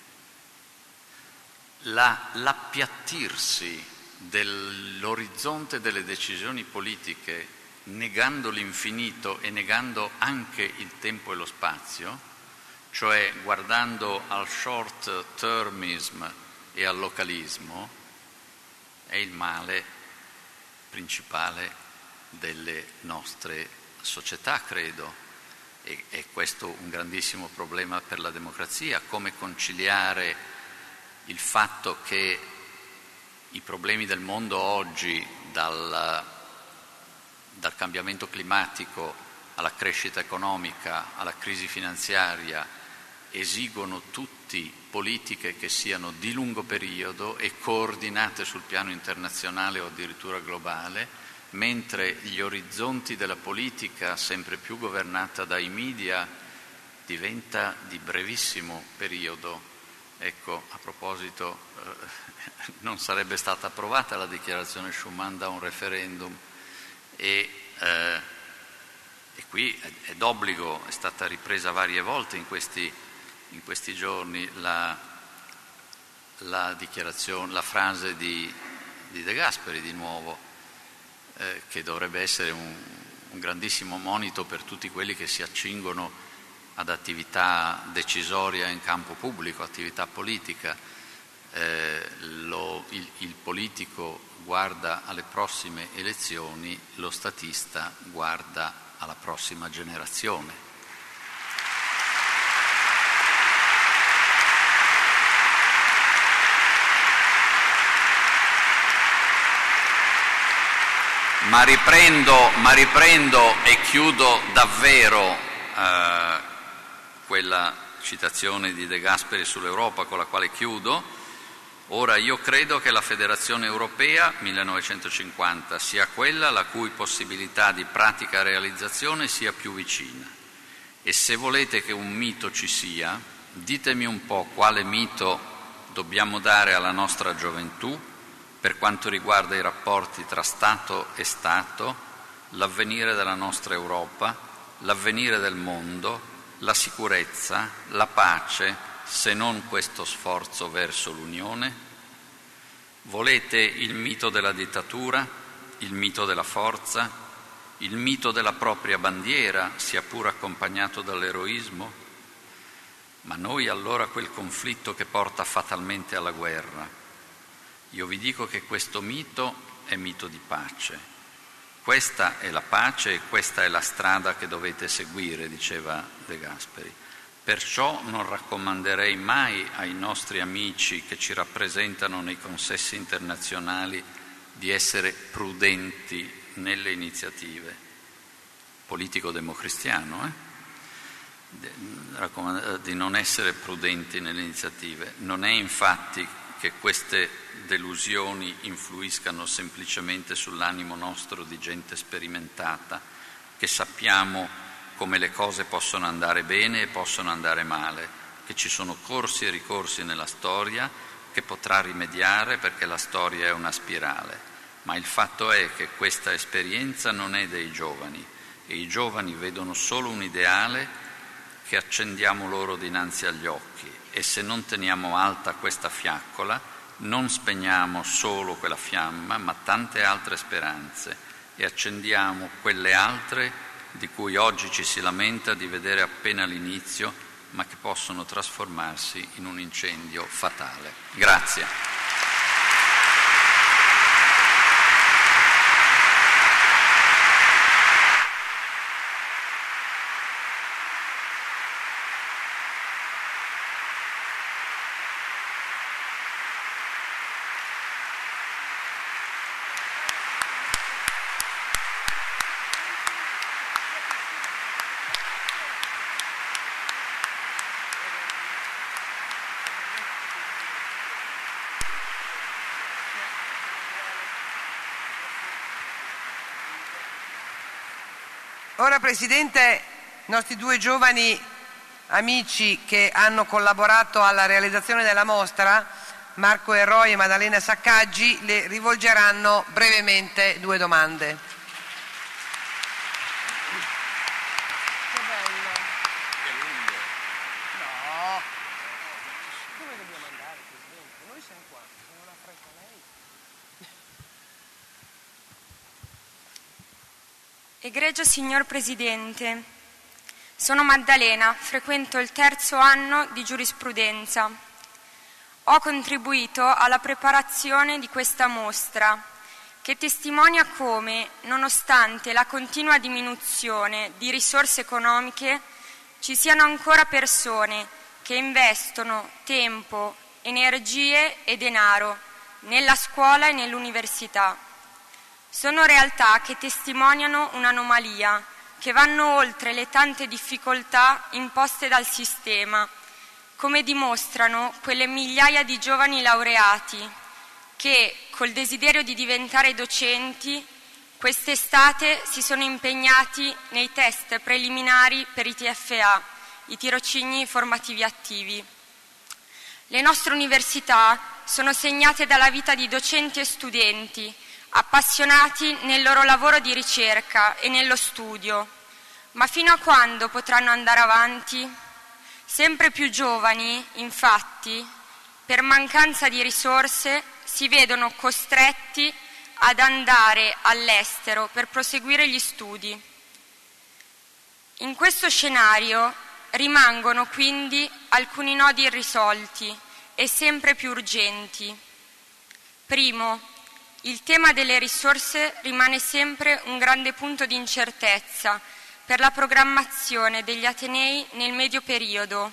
la, l'appiattirsi dell'orizzonte delle decisioni politiche, negando l'infinito e negando anche il tempo e lo spazio, cioè guardando al short termism e al localismo, è il male principale delle nostre società, credo, e è questo un grandissimo problema per la democrazia, come conciliare il fatto che i problemi del mondo oggi, dal, dal cambiamento climatico alla crescita economica, alla crisi finanziaria, esigono tutti politiche che siano di lungo periodo e coordinate sul piano internazionale o addirittura globale, mentre gli orizzonti della politica, sempre più governata dai media, diventa di brevissimo periodo. Ecco, a proposito, eh, non sarebbe stata approvata la dichiarazione Schuman da un referendum e, eh, e qui è, è d'obbligo, è stata ripresa varie volte in questi, in questi giorni la, la dichiarazione, la frase di, di De Gasperi di nuovo, eh, che dovrebbe essere un, un grandissimo monito per tutti quelli che si accingono ad attività decisoria in campo pubblico, attività politica. Eh, lo, il, il politico guarda alle prossime elezioni, lo statista guarda alla prossima generazione. Ma riprendo, ma riprendo e chiudo davvero eh, quella citazione di De Gasperi sull'Europa con la quale chiudo. Ora io credo che la Federazione Europea millenovecentocinquanta sia quella la cui possibilità di pratica realizzazione sia più vicina. E se volete che un mito ci sia, ditemi un po' quale mito dobbiamo dare alla nostra gioventù per quanto riguarda i rapporti tra Stato e Stato, l'avvenire della nostra Europa, l'avvenire del mondo, la sicurezza, la pace, se non questo sforzo verso l'Unione? Volete il mito della dittatura, il mito della forza, il mito della propria bandiera, sia pur accompagnato dall'eroismo? Ma noi allora quel conflitto che porta fatalmente alla guerra. Io vi dico che questo mito è mito di pace. Questa è la pace e questa è la strada che dovete seguire, diceva De Gasperi. Perciò non raccomanderei mai ai nostri amici che ci rappresentano nei consessi internazionali di essere prudenti nelle iniziative. Politico democristiano, eh? Di non essere prudenti nelle iniziative. Non è infatti che queste delusioni influiscano semplicemente sull'animo nostro di gente sperimentata, che sappiamo come le cose possono andare bene e possono andare male, che ci sono corsi e ricorsi nella storia, che potrà rimediare perché la storia è una spirale. Ma il fatto è che questa esperienza non è dei giovani e i giovani vedono solo un ideale che accendiamo loro dinanzi agli occhi e se non teniamo alta questa fiaccola non spegniamo solo quella fiamma ma tante altre speranze e accendiamo quelle altre di cui oggi ci si lamenta di vedere appena l'inizio ma che possono trasformarsi in un incendio fatale. Grazie. Ora, Presidente, i nostri due giovani amici che hanno collaborato alla realizzazione della mostra, Marco Erroi e Maddalena Saccaggi, le rivolgeranno brevemente due domande. Che bello! Che lungo! No! Dove dobbiamo andare, Presidente? Noi siamo qua, non ha fretta lei. Egregio signor Presidente, sono Maddalena, frequento il terzo anno di giurisprudenza. Ho contribuito alla preparazione di questa mostra, che testimonia come, nonostante la continua diminuzione di risorse economiche, ci siano ancora persone che investono tempo, energie e denaro nella scuola e nell'università. Sono realtà che testimoniano un'anomalia, che vanno oltre le tante difficoltà imposte dal sistema, come dimostrano quelle migliaia di giovani laureati che, col desiderio di diventare docenti, quest'estate si sono impegnati nei test preliminari per i T F A, i tirocini formativi attivi. Le nostre università sono segnate dalla vita di docenti e studenti, appassionati nel loro lavoro di ricerca e nello studio. Ma fino a quando potranno andare avanti? Sempre più giovani, infatti, per mancanza di risorse, si vedono costretti ad andare all'estero per proseguire gli studi. In questo scenario rimangono quindi alcuni nodi irrisolti e sempre più urgenti. Primo, il tema delle risorse rimane sempre un grande punto di incertezza per la programmazione degli atenei nel medio periodo.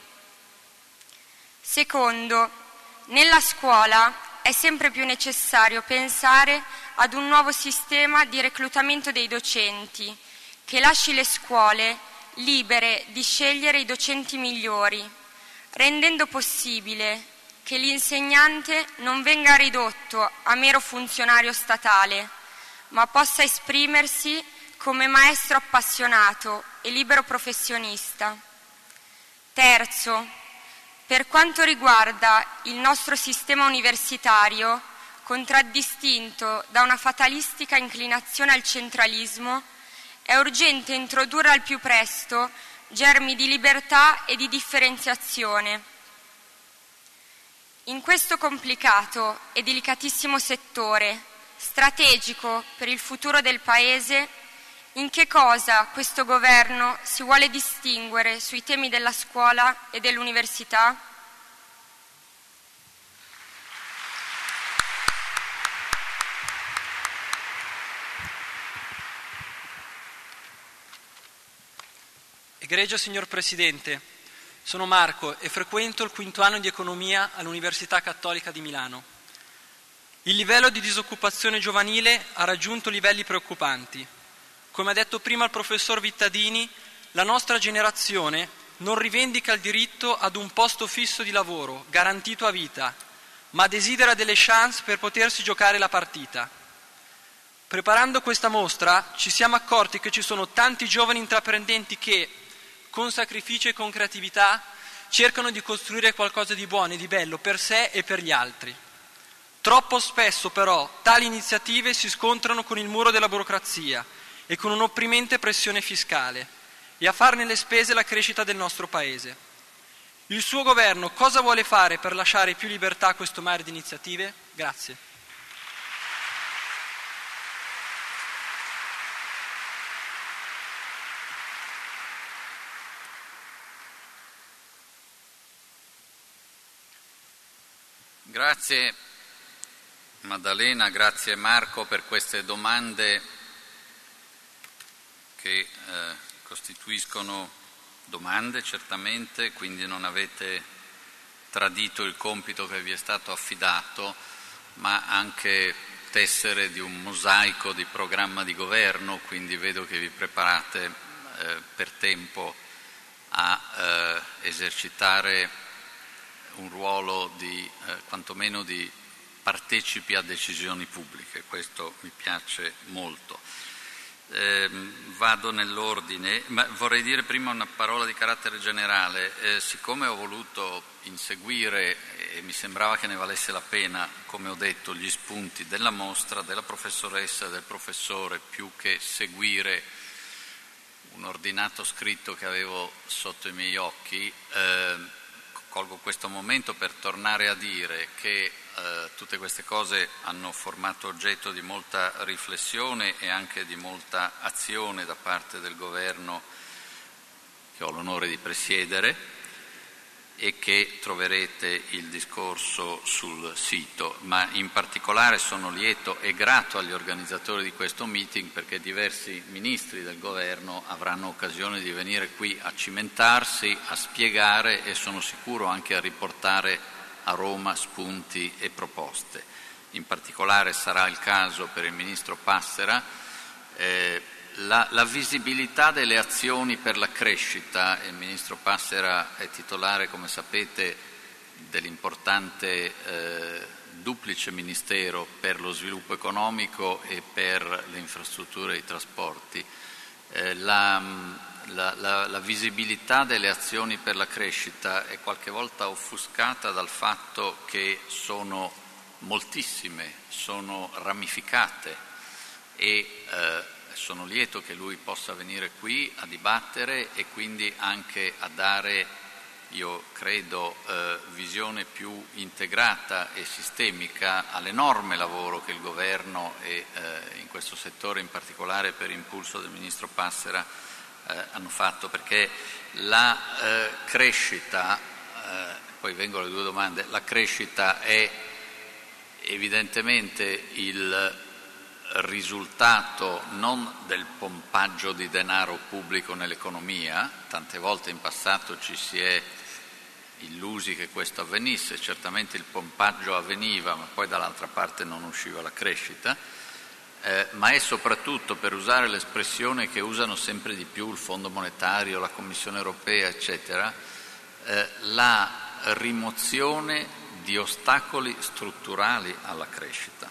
Secondo, nella scuola è sempre più necessario pensare ad un nuovo sistema di reclutamento dei docenti che lasci le scuole libere di scegliere i docenti migliori, rendendo possibile che l'insegnante non venga ridotto a mero funzionario statale, ma possa esprimersi come maestro appassionato e libero professionista. Terzo, per quanto riguarda il nostro sistema universitario, contraddistinto da una fatalistica inclinazione al centralismo, è urgente introdurre al più presto germi di libertà e di differenziazione. In questo complicato e delicatissimo settore, strategico per il futuro del Paese, in che cosa questo governo si vuole distinguere sui temi della scuola e dell'università? Egregio signor Presidente, sono Marco e frequento il quinto anno di economia all'Università Cattolica di Milano. Il livello di disoccupazione giovanile ha raggiunto livelli preoccupanti. Come ha detto prima il professor Vittadini, la nostra generazione non rivendica il diritto ad un posto fisso di lavoro, garantito a vita, ma desidera delle chance per potersi giocare la partita. Preparando questa mostra ci siamo accorti che ci sono tanti giovani intraprendenti che, con sacrificio e con creatività, cercano di costruire qualcosa di buono e di bello per sé e per gli altri. Troppo spesso però tali iniziative si scontrano con il muro della burocrazia e con un'opprimente pressione fiscale, e a farne le spese la crescita del nostro Paese. Il suo governo cosa vuole fare per lasciare più libertà a questo mare di iniziative? Grazie. Grazie Maddalena, grazie Marco per queste domande che eh, costituiscono domande certamente, quindi non avete tradito il compito che vi è stato affidato, ma anche tessere di un mosaico di programma di governo, quindi vedo che vi preparate eh, per tempo a eh, esercitare un ruolo di eh, quantomeno di partecipi a decisioni pubbliche, questo mi piace molto. Eh, vado nell'ordine, ma vorrei dire prima una parola di carattere generale. Eh, siccome ho voluto inseguire, e mi sembrava che ne valesse la pena, come ho detto, gli spunti della mostra, della professoressa e del professore, più che seguire un ordinato scritto che avevo sotto i miei occhi, eh, colgo questo momento per tornare a dire che eh, tutte queste cose hanno formato oggetto di molta riflessione e anche di molta azione da parte del governo che ho l'onore di presiedere, e che troverete il discorso sul sito, ma in particolare sono lieto e grato agli organizzatori di questo meeting perché diversi ministri del governo avranno occasione di venire qui a cimentarsi, a spiegare e sono sicuro anche a riportare a Roma spunti e proposte. In particolare sarà il caso per il ministro Passera. Eh, La, la visibilità delle azioni per la crescita, il ministro Passera è titolare, come sapete, dell'importante eh, duplice ministero per lo sviluppo economico e per le infrastrutture e i trasporti. Eh, la, la, la, la visibilità delle azioni per la crescita è qualche volta offuscata dal fatto che sono moltissime, sono ramificate e eh, sono lieto che lui possa venire qui a dibattere e quindi anche a dare, io credo, eh, visione più integrata e sistemica all'enorme lavoro che il governo e eh, in questo settore in particolare per impulso del ministro Passera eh, hanno fatto, perché la eh, crescita, eh, poi vengono le due domande, la crescita è evidentemente il risultato non del pompaggio di denaro pubblico nell'economia, tante volte in passato ci si è illusi che questo avvenisse, certamente il pompaggio avveniva, ma poi dall'altra parte non usciva la crescita, eh, ma è soprattutto, per usare l'espressione che usano sempre di più il Fondo Monetario, la Commissione Europea, eccetera, eh, la rimozione di ostacoli strutturali alla crescita.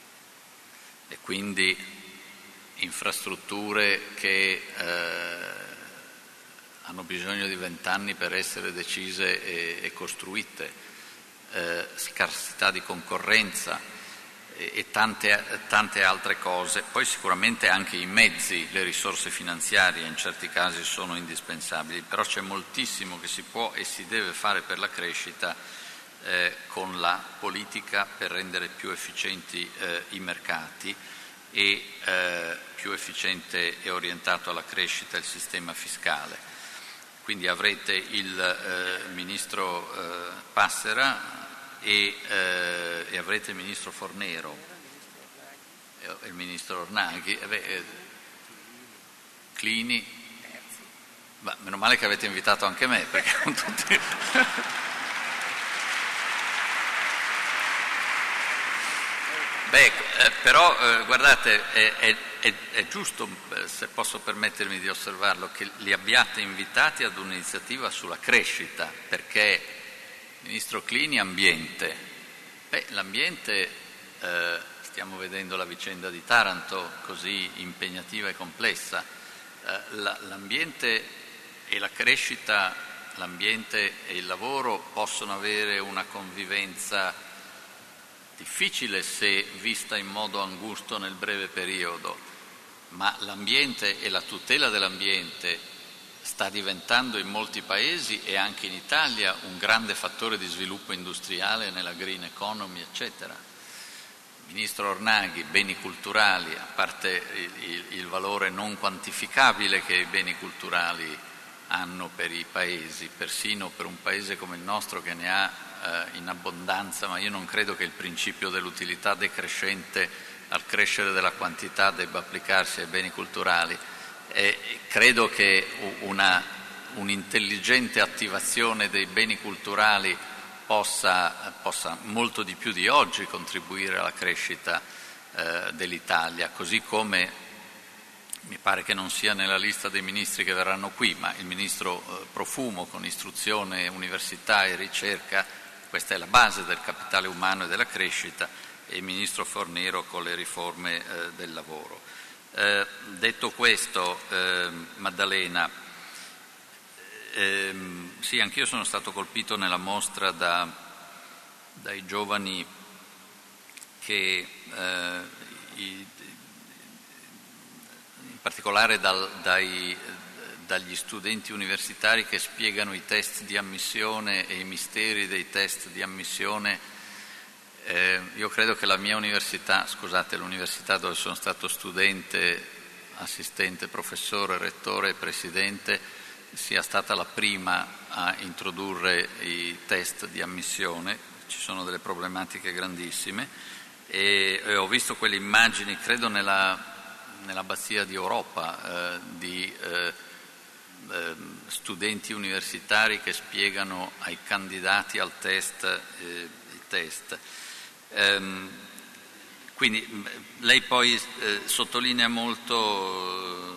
E quindi infrastrutture che eh, hanno bisogno di vent'anni per essere decise e, e costruite, eh, scarsità di concorrenza e, e tante, tante altre cose. Poi sicuramente anche i mezzi, le risorse finanziarie in certi casi sono indispensabili, però c'è moltissimo che si può e si deve fare per la crescita Eh, con la politica per rendere più efficienti eh, i mercati e eh, più efficiente e orientato alla crescita il sistema fiscale. Quindi avrete il eh, ministro eh, Passera e, eh, e avrete il ministro Fornero e il ministro Ornaghi, e beh, eh, Clini, ma meno male che avete invitato anche me, perché con tutti... Beh, eh, però eh, guardate, è, è, è, è giusto, eh, se posso permettermi di osservarlo, che li abbiate invitati ad un'iniziativa sulla crescita, perché il ministro Clini ambiente, beh, l'ambiente, eh, stiamo vedendo la vicenda di Taranto, così impegnativa e complessa, eh, la, l'ambiente e la crescita, l'ambiente e il lavoro possono avere una convivenza difficile se vista in modo angusto nel breve periodo, ma l'ambiente e la tutela dell'ambiente sta diventando in molti paesi e anche in Italia un grande fattore di sviluppo industriale nella green economy, eccetera. Il ministro Ornaghi, beni culturali, a parte il, il, il valore non quantificabile che i beni culturali hanno per i paesi, persino per un paese come il nostro che ne ha in abbondanza, ma io non credo che il principio dell'utilità decrescente al crescere della quantità debba applicarsi ai beni culturali. E credo che una, un'intelligente attivazione dei beni culturali possa, possa molto di più di oggi contribuire alla crescita eh, dell'Italia, così come mi pare che non sia nella lista dei ministri che verranno qui, ma il ministro eh, Profumo con istruzione, università e ricerca, questa è la base del capitale umano e della crescita, e il ministro Fornero con le riforme eh, del lavoro. Eh, detto questo, eh, Maddalena, ehm, sì, anch'io sono stato colpito nella mostra da, dai giovani che, eh, i, in particolare dal, dai, dagli studenti universitari che spiegano i test di ammissione e i misteri dei test di ammissione. Eh, io credo che la mia università, scusate, l'università dove sono stato studente, assistente, professore, rettore e presidente, sia stata la prima a introdurre i test di ammissione. Ci sono delle problematiche grandissime e, e ho visto quelle immagini, credo nella, nell'abbazia di Europa, eh, di eh, eh, studenti universitari che spiegano ai candidati al test eh, i test. Ehm, quindi lei poi eh, sottolinea molto,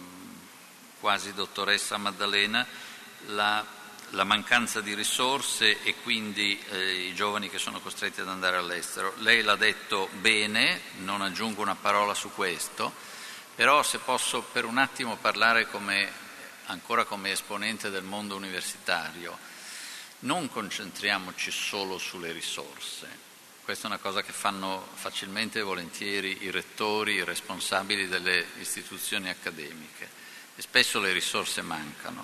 eh, quasi dottoressa Maddalena, la, la mancanza di risorse e quindi eh, i giovani che sono costretti ad andare all'estero. Lei l'ha detto bene, non aggiungo una parola su questo, però se posso per un attimo parlare come, ancora come esponente del mondo universitario, non concentriamoci solo sulle risorse. Questa è una cosa che fanno facilmente e volentieri i rettori, i responsabili delle istituzioni accademiche, e spesso le risorse mancano,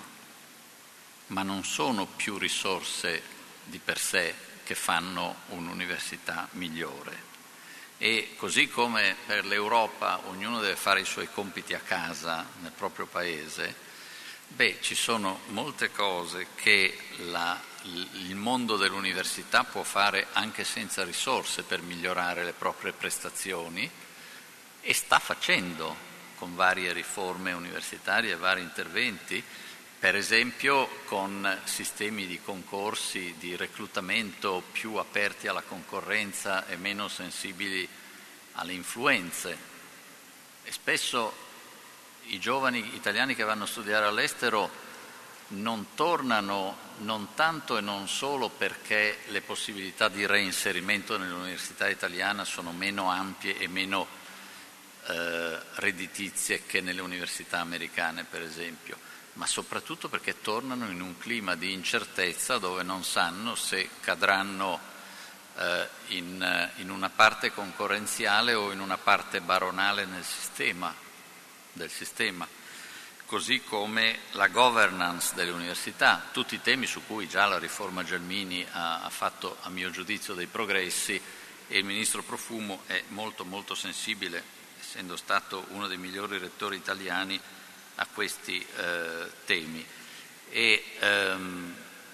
ma non sono più risorse di per sé che fanno un'università migliore. E così come per l'Europa ognuno deve fare i suoi compiti a casa, nel proprio paese, beh, ci sono molte cose che la il mondo dell'università può fare anche senza risorse per migliorare le proprie prestazioni e sta facendo con varie riforme universitarie, vari interventi, per esempio con sistemi di concorsi di reclutamento più aperti alla concorrenza e meno sensibili alle influenze. E spesso i giovani italiani che vanno a studiare all'estero non tornano non tanto e non solo perché le possibilità di reinserimento nell'università italiana sono meno ampie e meno eh, redditizie che nelle università americane, per esempio, ma soprattutto perché tornano in un clima di incertezza dove non sanno se cadranno eh, in, in una parte concorrenziale o in una parte baronale nel sistema, del sistema. Così come la governance delle università, tutti i temi su cui già la riforma Gelmini ha, ha fatto, a mio giudizio, dei progressi, e il ministro Profumo è molto molto sensibile, essendo stato uno dei migliori rettori italiani, a questi eh, temi. E ehm,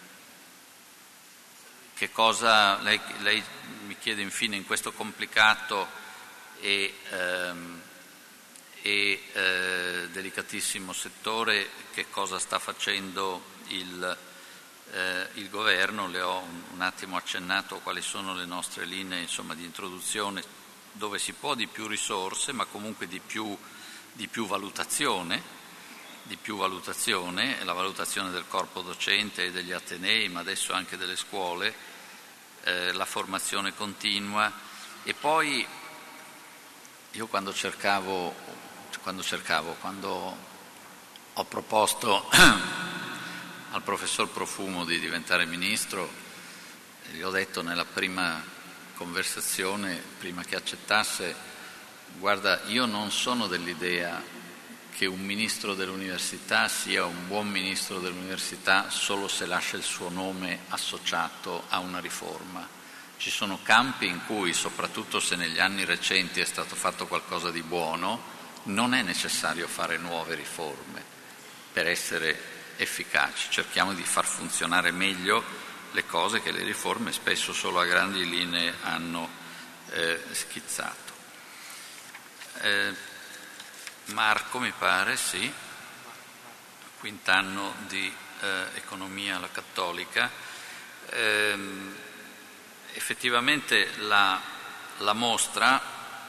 che cosa lei, lei mi chiede infine in questo complicato e ehm, e eh, delicatissimo settore che cosa sta facendo il, eh, il governo. Le ho un, un attimo accennato quali sono le nostre linee, insomma, di introduzione, dove si può di più risorse ma comunque di più, di più valutazione, di più valutazione, la valutazione del corpo docente e degli atenei, ma adesso anche delle scuole, eh, la formazione continua. E poi io quando cercavo Quando cercavo, quando ho proposto al professor Profumo di diventare ministro, gli ho detto nella prima conversazione, prima che accettasse, guarda, io non sono dell'idea che un ministro dell'università sia un buon ministro dell'università solo se lascia il suo nome associato a una riforma. Ci sono campi in cui, soprattutto se negli anni recenti è stato fatto qualcosa di buono, non è necessario fare nuove riforme per essere efficaci. Cerchiamo di far funzionare meglio le cose che le riforme spesso solo a grandi linee hanno eh, schizzato. Eh, Marco, mi pare, sì, quint'anno di eh, economia alla Cattolica. Eh, effettivamente la, la mostra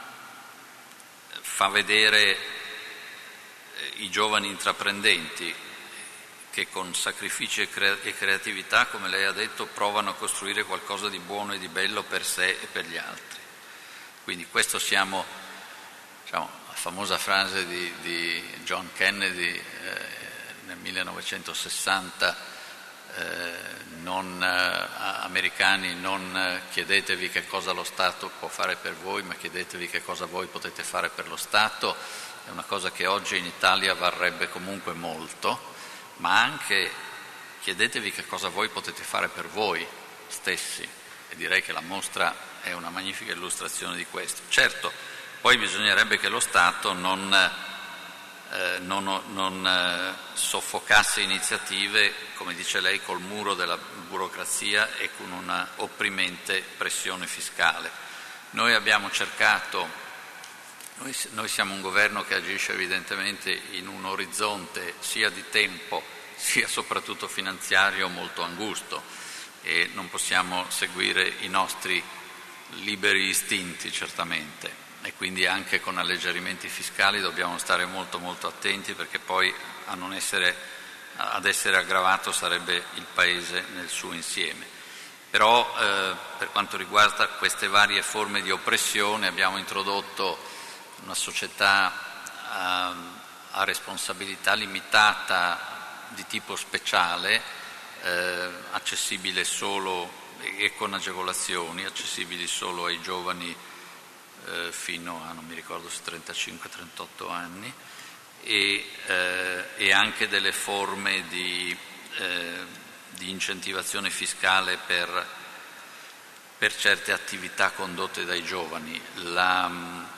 fa vedere i giovani intraprendenti che con sacrifici e, cre- e creatività, come lei ha detto, provano a costruire qualcosa di buono e di bello per sé e per gli altri. Quindi questo siamo, diciamo, famosa frase di, di John Kennedy eh, nel millenovecentosessanta, eh, non, eh, americani, non chiedetevi che cosa lo Stato può fare per voi, ma chiedetevi che cosa voi potete fare per lo Stato. È una cosa che oggi in Italia varrebbe comunque molto, ma anche chiedetevi che cosa voi potete fare per voi stessi, e direi che la mostra è una magnifica illustrazione di questo. Certo, poi bisognerebbe che lo Stato non, eh, non, non eh, soffocasse iniziative, come dice lei, col muro della burocrazia e con una opprimente pressione fiscale. Noi abbiamo cercato, noi, noi siamo un governo che agisce evidentemente in un orizzonte sia di tempo sia soprattutto finanziario molto angusto, e non possiamo seguire i nostri liberi istinti certamente, e quindi anche con alleggerimenti fiscali dobbiamo stare molto molto attenti, perché poi a non essere, ad essere aggravato sarebbe il Paese nel suo insieme. Però eh, per quanto riguarda queste varie forme di oppressione abbiamo introdotto una società a, a responsabilità limitata di tipo speciale, eh, accessibile solo e con agevolazioni, accessibili solo ai giovani eh, fino a, non mi ricordo se trentacinque trentotto anni, e, eh, e anche delle forme di, eh, di incentivazione fiscale per, per certe attività condotte dai giovani. La,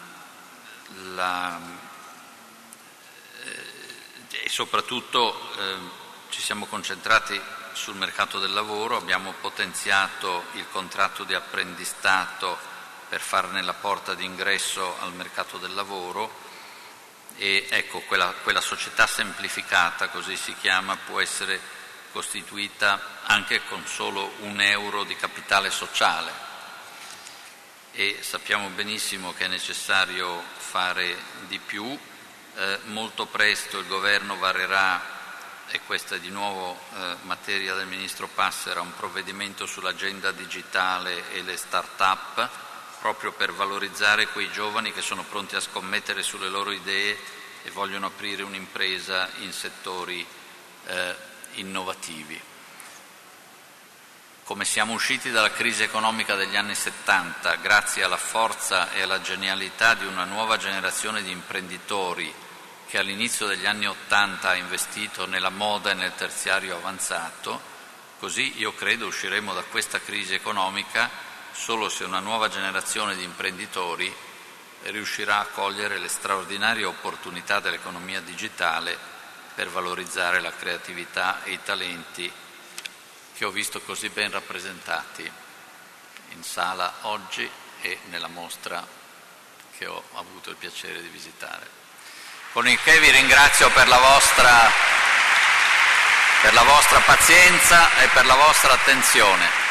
la, eh, e soprattutto eh, ci siamo concentrati sul mercato del lavoro, abbiamo potenziato il contratto di apprendistato per farne la porta d'ingresso al mercato del lavoro, e ecco, quella, quella società semplificata, così si chiama, può essere costituita anche con solo un euro di capitale sociale, e sappiamo benissimo che è necessario fare di più. Eh, molto presto il governo varerà, e questa è di nuovo eh, materia del Ministro Passera, un provvedimento sull'agenda digitale e le start-up, proprio per valorizzare quei giovani che sono pronti a scommettere sulle loro idee e vogliono aprire un'impresa in settori eh, innovativi. Come siamo usciti dalla crisi economica degli anni settanta, grazie alla forza e alla genialità di una nuova generazione di imprenditori che all'inizio degli anni Ottanta ha investito nella moda e nel terziario avanzato, così io credo usciremo da questa crisi economica solo se una nuova generazione di imprenditori riuscirà a cogliere le straordinarie opportunità dell'economia digitale per valorizzare la creatività e i talenti che ho visto così ben rappresentati in sala oggi e nella mostra che ho avuto il piacere di visitare. Con il che vi ringrazio per la vostra, per la vostra pazienza e per la vostra attenzione.